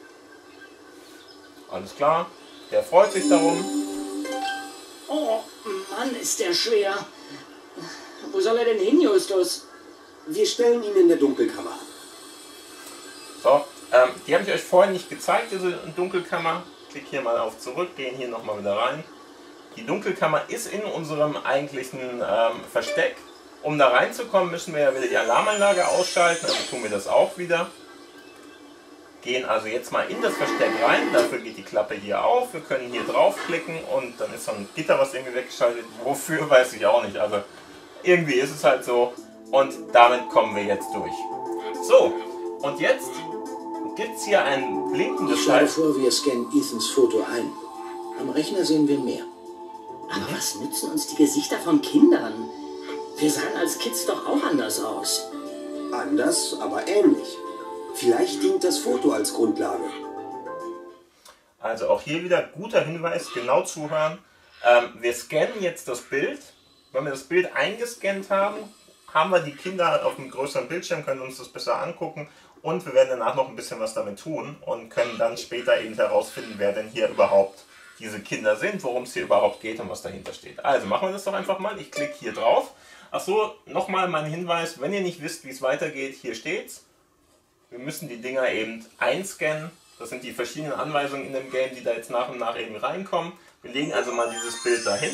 Speaker 1: Alles klar. Der freut sich darum.
Speaker 7: Oh, Mann, ist der schwer. Wo soll er denn hin, Justus?
Speaker 5: Wir stellen ihn in der Dunkelkammer ab.
Speaker 1: So, ähm, die habe ich euch vorhin nicht gezeigt, diese Dunkelkammer. Klick hier mal auf zurück, gehen hier nochmal wieder rein. Die Dunkelkammer ist in unserem eigentlichen ähm, Versteck. Um da reinzukommen, müssen wir ja wieder die Alarmanlage ausschalten, also tun wir das auch wieder. Gehen also jetzt mal in das Versteck rein, dafür geht die Klappe hier auf, wir können hier draufklicken und dann ist so ein Gitter, was irgendwie weggeschaltet. Wofür, weiß ich auch nicht, also irgendwie ist es halt so und damit kommen wir jetzt durch. So, und jetzt gibt es hier ein blinkendes
Speaker 4: Ich schlage
Speaker 1: Schalter.
Speaker 4: vor, wir scannen Ethans Foto ein. Am Rechner sehen wir mehr.
Speaker 7: Aber was nützen uns die Gesichter von Kindern? Wir sahen als Kids doch auch anders aus.
Speaker 5: Anders, aber ähnlich. Vielleicht dient das Foto als Grundlage.
Speaker 1: Also auch hier wieder guter Hinweis, genau zuhören. Ähm, wir scannen jetzt das Bild. Wenn wir das Bild eingescannt haben, haben wir die Kinder auf einem größeren Bildschirm, können uns das besser angucken und wir werden danach noch ein bisschen was damit tun und können dann später eben herausfinden, wer denn hier überhaupt diese Kinder sind, worum es hier überhaupt geht und was dahinter steht. Also machen wir das doch einfach mal. Ich klicke hier drauf. Achso, nochmal mein Hinweis, wenn ihr nicht wisst, wie es weitergeht, hier steht's. Wir müssen die Dinger eben einscannen. Das sind die verschiedenen Anweisungen in dem Game, die da jetzt nach und nach eben reinkommen. Wir legen also mal dieses Bild dahin.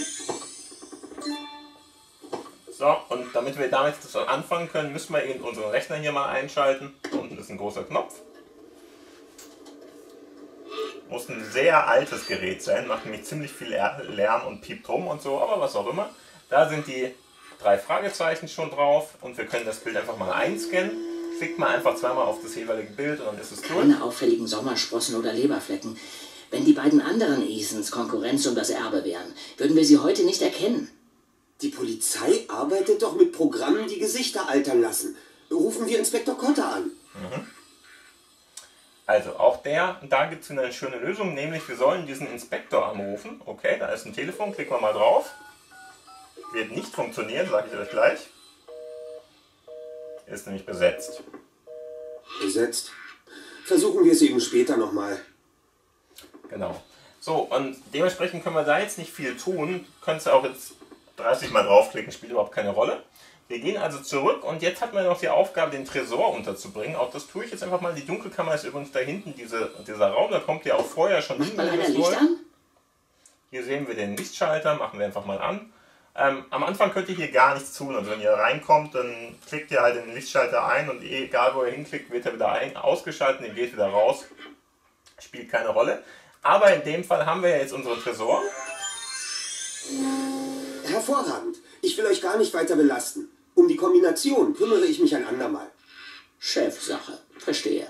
Speaker 1: So, und damit wir damit das anfangen können, müssen wir eben unseren Rechner hier mal einschalten. Da unten ist ein großer Knopf. Muss ein sehr altes Gerät sein, macht nämlich ziemlich viel Lärm und piept rum und so, aber was auch immer. Da sind die drei Fragezeichen schon drauf und wir können das Bild einfach mal einscannen. Klickt mal einfach zweimal auf das jeweilige Bild und dann ist es durch.
Speaker 7: Keine auffälligen Sommersprossen oder Leberflecken. Wenn die beiden anderen Ethans Konkurrenz um das Erbe wären, würden wir sie heute nicht erkennen.
Speaker 5: Die Polizei arbeitet doch mit Programmen, die Gesichter altern lassen. Rufen wir Inspektor Cotter an.
Speaker 1: Mhm. Also auch der, da gibt es eine schöne Lösung, nämlich wir sollen diesen Inspektor anrufen. Okay, da ist ein Telefon, klicken wir mal drauf. Wird nicht funktionieren, sage ich euch gleich. Ist nämlich besetzt.
Speaker 5: Besetzt. Versuchen wir es eben später nochmal.
Speaker 1: Genau. So, und dementsprechend können wir da jetzt nicht viel tun. Könnt ihr auch jetzt dreißig Mal draufklicken, spielt überhaupt keine Rolle. Wir gehen also zurück und jetzt hat man noch die Aufgabe, den Tresor unterzubringen. Auch das tue ich jetzt einfach mal. Die Dunkelkammer ist übrigens da hinten, diese, dieser Raum. Da kommt ihr auch vorher schon hin.
Speaker 7: Macht mal einer Licht an?
Speaker 1: Hier sehen wir den Lichtschalter, machen wir einfach mal an. Ähm, am Anfang könnt ihr hier gar nichts tun. Also wenn ihr reinkommt, dann klickt ihr halt den Lichtschalter ein und egal wo ihr hinklickt, wird er wieder ein, ausgeschaltet und geht wieder raus. Spielt keine Rolle. Aber in dem Fall haben wir ja jetzt unseren Tresor.
Speaker 5: Hervorragend. Ich will euch gar nicht weiter belasten. Um die Kombination kümmere ich mich ein andermal.
Speaker 7: Chefsache. Verstehe.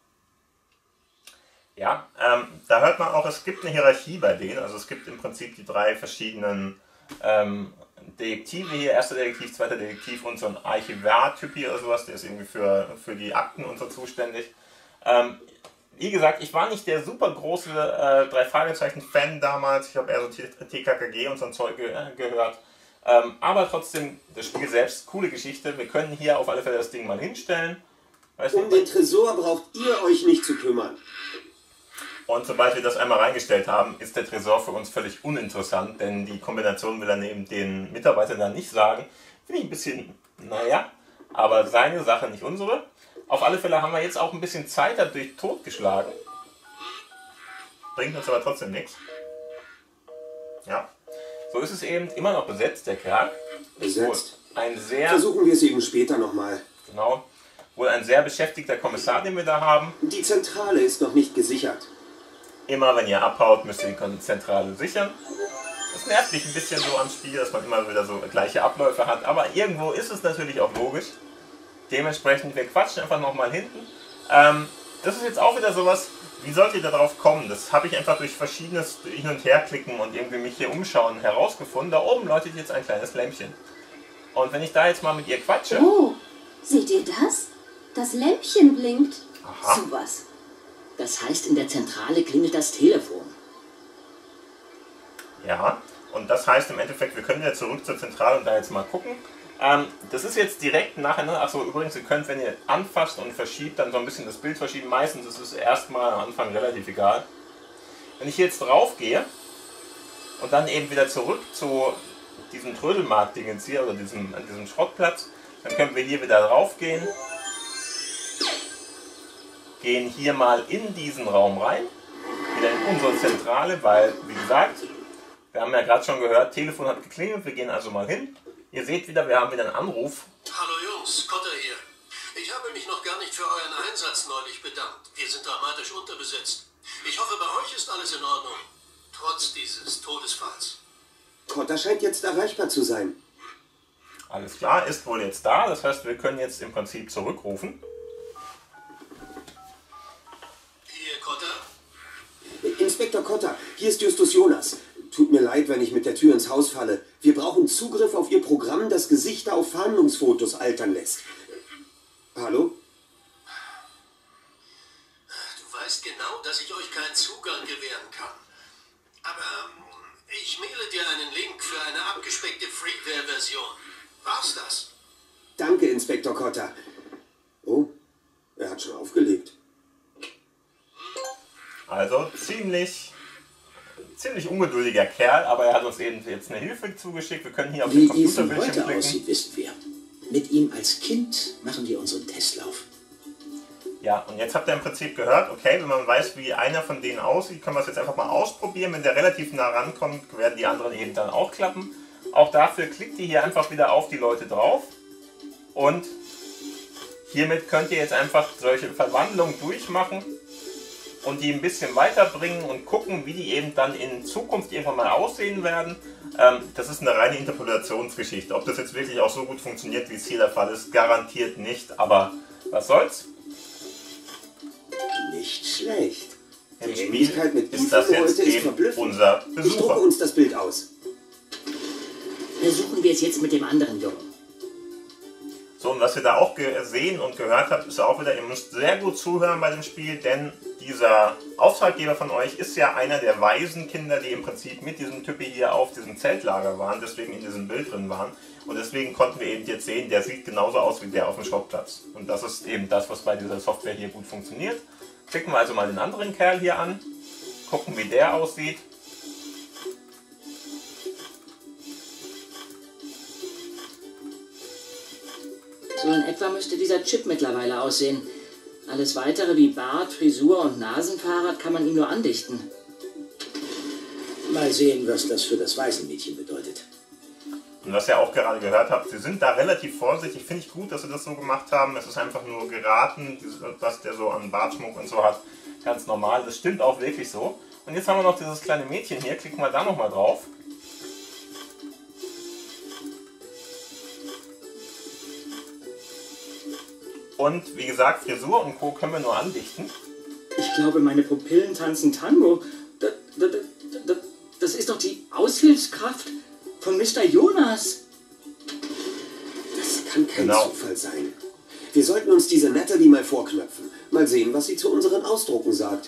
Speaker 1: Ja, ähm, da hört man auch, es gibt eine Hierarchie bei denen. Also es gibt im Prinzip die drei verschiedenen ähm, Detektive hier. Erster Detektiv, zweiter Detektiv und so ein Archivar-Typi oder sowas. Der ist irgendwie für, für die Akten und so zuständig. Ähm, wie gesagt, ich war nicht der super große äh, Drei-Fragezeichen-Fan damals. Ich habe eher so T K K G und so ein Zeug ge gehört. Ähm, aber trotzdem, das Spiel selbst, coole Geschichte. Wir können hier auf alle Fälle das Ding mal hinstellen. Weißt
Speaker 5: um
Speaker 1: du,
Speaker 5: den Tresor braucht ihr euch nicht zu kümmern.
Speaker 1: Und sobald wir das einmal reingestellt haben, ist der Tresor für uns völlig uninteressant, denn die Kombination will er neben den Mitarbeitern dann nicht sagen. Finde ich ein bisschen, naja, aber seine Sache, nicht unsere. Auf alle Fälle haben wir jetzt auch ein bisschen Zeit dadurch totgeschlagen. Bringt uns aber trotzdem nichts. Ja, so ist es eben immer noch besetzt, der Kerl.
Speaker 5: Besetzt?
Speaker 1: Ein sehr,
Speaker 5: Versuchen wir es eben später nochmal.
Speaker 1: genau, wohl ein sehr beschäftigter Kommissar, den wir da haben.
Speaker 5: Die Zentrale ist noch nicht gesichert.
Speaker 1: Immer wenn ihr abhaut, müsst ihr die Zentrale sichern. Das nervt mich ein bisschen so am Spiel, dass man immer wieder so gleiche Abläufe hat. Aber irgendwo ist es natürlich auch logisch. Dementsprechend, wir quatschen einfach nochmal hinten. Ähm, das ist jetzt auch wieder sowas, wie sollt ihr darauf kommen? Das habe ich einfach durch verschiedenes Hin- und Herklicken und irgendwie mich hier umschauen herausgefunden. Da oben leuchtet jetzt ein kleines Lämpchen. Und wenn ich da jetzt mal mit ihr quatsche...
Speaker 9: Oh, seht ihr das? Das Lämpchen blinkt.
Speaker 1: Aha.
Speaker 9: Sowas.
Speaker 7: Das heißt, in der Zentrale klingelt das Telefon.
Speaker 1: Ja, und das heißt im Endeffekt, wir können ja zurück zur Zentrale und da jetzt mal gucken. Ähm, das ist jetzt direkt nacheinander. Achso, übrigens, ihr könnt, wenn ihr anfasst und verschiebt, dann so ein bisschen das Bild verschieben. Meistens ist es erstmal am Anfang relativ egal. Wenn ich jetzt drauf gehe und dann eben wieder zurück zu diesem Trödelmarkt-Dingens hier oder diesem, diesem Schrottplatz, dann können wir hier wieder drauf gehen. Gehen hier mal in diesen Raum rein, wieder in unsereZentrale, weil, wie gesagt, wir haben ja gerade schon gehört, Telefon hat geklingelt, wir gehen also mal hin. Ihr seht wieder, wir haben wieder einen Anruf.
Speaker 10: Hallo Jungs, Cotter hier. Ich habe mich noch gar nicht für euren Einsatz neulich bedankt. Wir sind dramatisch unterbesetzt. Ich hoffe, bei euch ist alles in Ordnung, trotz dieses Todesfalls.
Speaker 5: Cotter scheint jetzt erreichbar zu sein.
Speaker 1: Alles klar, ist wohl jetzt da, das heißt, wir können jetzt im Prinzip zurückrufen.
Speaker 5: Inspektor Cotter, hier ist Justus Jonas. Tut mir leid, wenn ich mit der Tür ins Haus falle. Wir brauchen Zugriff auf Ihr Programm, das Gesichter auf Fahndungsfotos altern lässt. Hallo?
Speaker 10: Du weißt genau, dass ich euch keinen Zugang gewähren kann. Aber ich maile dir einen Link für eine abgespeckte Freeware-Version. War's das?
Speaker 5: Danke, Inspektor Cotter. Oh, er hat schon aufgelegt.
Speaker 1: Also ziemlich, ziemlich ungeduldiger Kerl, aber er hat uns eben jetzt eine Hilfe zugeschickt. Wir können hier auf
Speaker 4: Wie
Speaker 1: den
Speaker 4: Ethan
Speaker 1: Computerbildschirm
Speaker 4: heute
Speaker 1: klicken.
Speaker 4: aussieht, wissen wir. Mit ihm als Kind machen wir unseren Testlauf.
Speaker 1: Ja, und jetzt habt ihr im Prinzip gehört, okay, wenn man weiß, wie einer von denen aussieht, können wir es jetzt einfach mal ausprobieren. Wenn der relativ nah rankommt, werden die anderen eben dann auch klappen. Auch dafür klickt ihr hier einfach wieder auf die Leute drauf. Und hiermit könnt ihr jetzt einfach solche Verwandlungen durchmachen und die ein bisschen weiterbringen und gucken, wie die eben dann in Zukunft irgendwann mal aussehen werden. Ähm, das ist eine reine Interpolationsgeschichte. Ob das jetzt wirklich auch so gut funktioniert, wie es hier der Fall ist, garantiert nicht. Aber was soll's?
Speaker 5: Nicht schlecht.
Speaker 1: Im
Speaker 5: Die
Speaker 1: Spiel
Speaker 5: Ähnlichkeit mit
Speaker 1: ist das
Speaker 5: Ethan
Speaker 1: jetzt
Speaker 5: heute ist
Speaker 1: eben
Speaker 5: verblüffend.
Speaker 1: unser
Speaker 5: Ich drucke
Speaker 1: Besucher.
Speaker 5: uns das Bild aus.
Speaker 7: Versuchen wir es jetzt mit dem anderen Jungen.
Speaker 1: So, und was ihr da auch gesehen und gehört habt, ist auch wieder, ihr müsst sehr gut zuhören bei dem Spiel, denn dieser Auftraggeber von euch ist ja einer der Waisenkinder, die im Prinzip mit diesem Typi hier auf diesem Zeltlager waren, deswegen in diesem Bild drin waren. Und deswegen konnten wir eben jetzt sehen, der sieht genauso aus wie der auf dem Schrottplatz. Und das ist eben das, was bei dieser Software hier gut funktioniert. Klicken wir also mal den anderen Kerl hier an, gucken, wie der aussieht.
Speaker 7: So in etwa müsste dieser Chip mittlerweile aussehen. Alles weitere wie Bart, Frisur und Nasenfahrrad kann man ihm nur andichten.
Speaker 4: Mal sehen, was das für das Waisenmädchen bedeutet.
Speaker 1: Und was ihr auch gerade gehört habt, sie sind da relativ vorsichtig. Finde ich gut, dass sie das so gemacht haben. Es ist einfach nur geraten, was der so an Bartschmuck und so hat. Ganz normal, das stimmt auch wirklich so. Und jetzt haben wir noch dieses kleine Mädchen hier. Klicken wir da nochmal drauf. Und wie gesagt, Frisur und Co. können wir nur andichten.
Speaker 7: Ich glaube, meine Pupillen tanzen Tango. Das, das, das, das ist doch die Aushilfskraft von Mister Jonas.
Speaker 5: Das kann kein
Speaker 1: Genau.
Speaker 5: Zufall sein. Wir sollten uns diese Natalie mal vorknöpfen. Mal sehen, was sie zu unseren Ausdrucken sagt.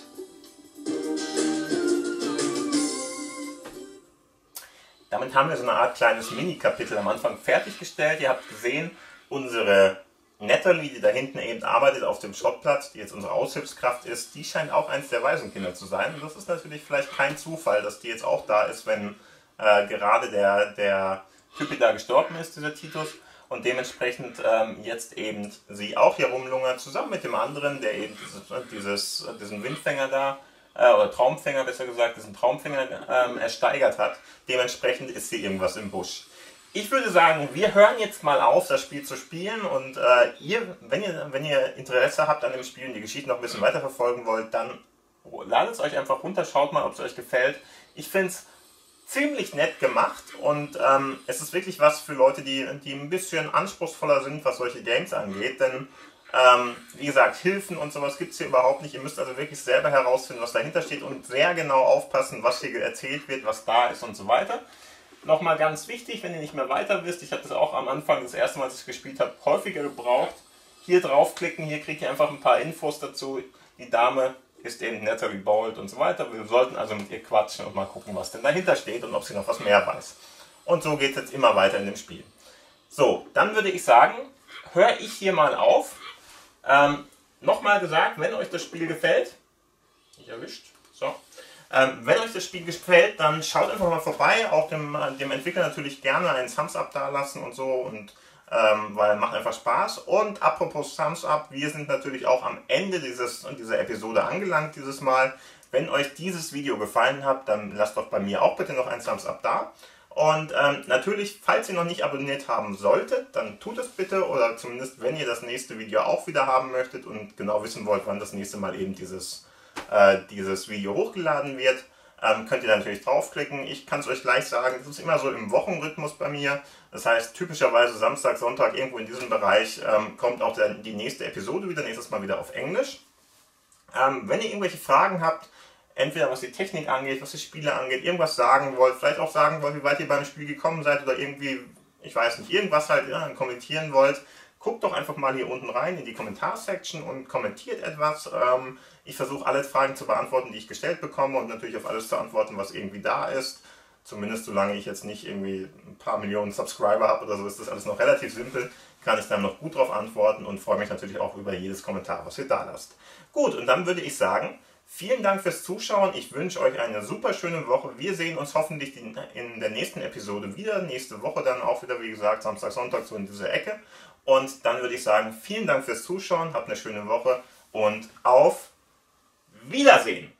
Speaker 1: Damit haben wir so eine Art kleines Mini-Kapitel am Anfang fertiggestellt. Ihr habt gesehen, unsere Natalie, die da hinten eben arbeitet auf dem Schrottplatz, die jetzt unsere Aushilfskraft ist, die scheint auch eins der Waisenkinder zu sein. Und das ist natürlich vielleicht kein Zufall, dass die jetzt auch da ist, wenn äh, gerade der, der Typ da gestorben ist, dieser Titus. Und dementsprechend ähm, jetzt eben sie auch hier rumlungert, zusammen mit dem anderen, der eben dieses, dieses, diesen Windfänger da, äh, oder Traumfänger besser gesagt, diesen Traumfänger ähm, ersteigert hat. Dementsprechend ist sie irgendwas im Busch. Ich würde sagen, wir hören jetzt mal auf, das Spiel zu spielen, und äh, ihr, wenn ihr, wenn ihr Interesse habt an dem Spiel und die Geschichte noch ein bisschen weiter verfolgen wollt, dann ladet es euch einfach runter, schaut mal, ob es euch gefällt. Ich finde es ziemlich nett gemacht, und ähm, es ist wirklich was für Leute, die, die ein bisschen anspruchsvoller sind, was solche Games angeht, denn ähm, wie gesagt, Hilfen und sowas gibt es hier überhaupt nicht. Ihr müsst also wirklich selber herausfinden, was dahinter steht, und sehr genau aufpassen, was hier erzählt wird, was da ist und so weiter. Nochmal ganz wichtig, wenn ihr nicht mehr weiter wisst, ich habe das auch am Anfang, das erste Mal, als ich gespielt habe, häufiger gebraucht. Hier draufklicken, hier kriegt ihr einfach ein paar Infos dazu. Die Dame ist eben Natalie Boyd und so weiter. Wir sollten also mit ihr quatschen und mal gucken, was denn dahinter steht und ob sie noch was mehr weiß. Und so geht es jetzt immer weiter in dem Spiel. So, dann würde ich sagen, höre ich hier mal auf. Ähm, Nochmal gesagt, wenn euch das Spiel gefällt, nicht erwischt, so. Ähm, wenn euch das Spiel gefällt, dann schaut einfach mal vorbei, auch dem, dem Entwickler natürlich gerne einen Thumbs Up da lassen und so, und ähm, weil macht einfach Spaß. Und apropos Thumbs Up, wir sind natürlich auch am Ende dieses, dieser Episode angelangt dieses Mal. Wenn euch dieses Video gefallen hat, dann lasst doch bei mir auch bitte noch einen Thumbs Up da. Und ähm, natürlich, falls ihr noch nicht abonniert haben solltet, dann tut es bitte, oder zumindest wenn ihr das nächste Video auch wieder haben möchtet und genau wissen wollt, wann das nächste Mal eben dieses Äh, dieses Video hochgeladen wird, ähm, könnt ihr natürlich draufklicken. Ich kann es euch gleich sagen, das ist immer so im Wochenrhythmus bei mir. Das heißt, typischerweise Samstag, Sonntag, irgendwo in diesem Bereich ähm, kommt auch der, die nächste Episode wieder, nächstes Mal wieder auf Englisch. Ähm, wenn ihr irgendwelche Fragen habt, entweder was die Technik angeht, was die Spiele angeht, irgendwas sagen wollt, vielleicht auch sagen wollt, wie weit ihr beim Spiel gekommen seid, oder irgendwie, ich weiß nicht, irgendwas halt ja, kommentieren wollt, guckt doch einfach mal hier unten rein in die Kommentarsection und kommentiert etwas. Ähm, ich versuche alle Fragen zu beantworten, die ich gestellt bekomme, und natürlich auf alles zu antworten, was irgendwie da ist. Zumindest solange ich jetzt nicht irgendwie ein paar Millionen Subscriber habe oder so, ist das alles noch relativ simpel. Kann ich dann noch gut drauf antworten, und freue mich natürlich auch über jedes Kommentar, was ihr da lasst. Gut, und dann würde ich sagen, vielen Dank fürs Zuschauen. Ich wünsche euch eine super schöne Woche. Wir sehen uns hoffentlich in der nächsten Episode wieder. Nächste Woche dann auch wieder, wie gesagt, Samstag, Sonntag, so in dieser Ecke. Und dann würde ich sagen, vielen Dank fürs Zuschauen, habt eine schöne Woche und auf Wiedersehen!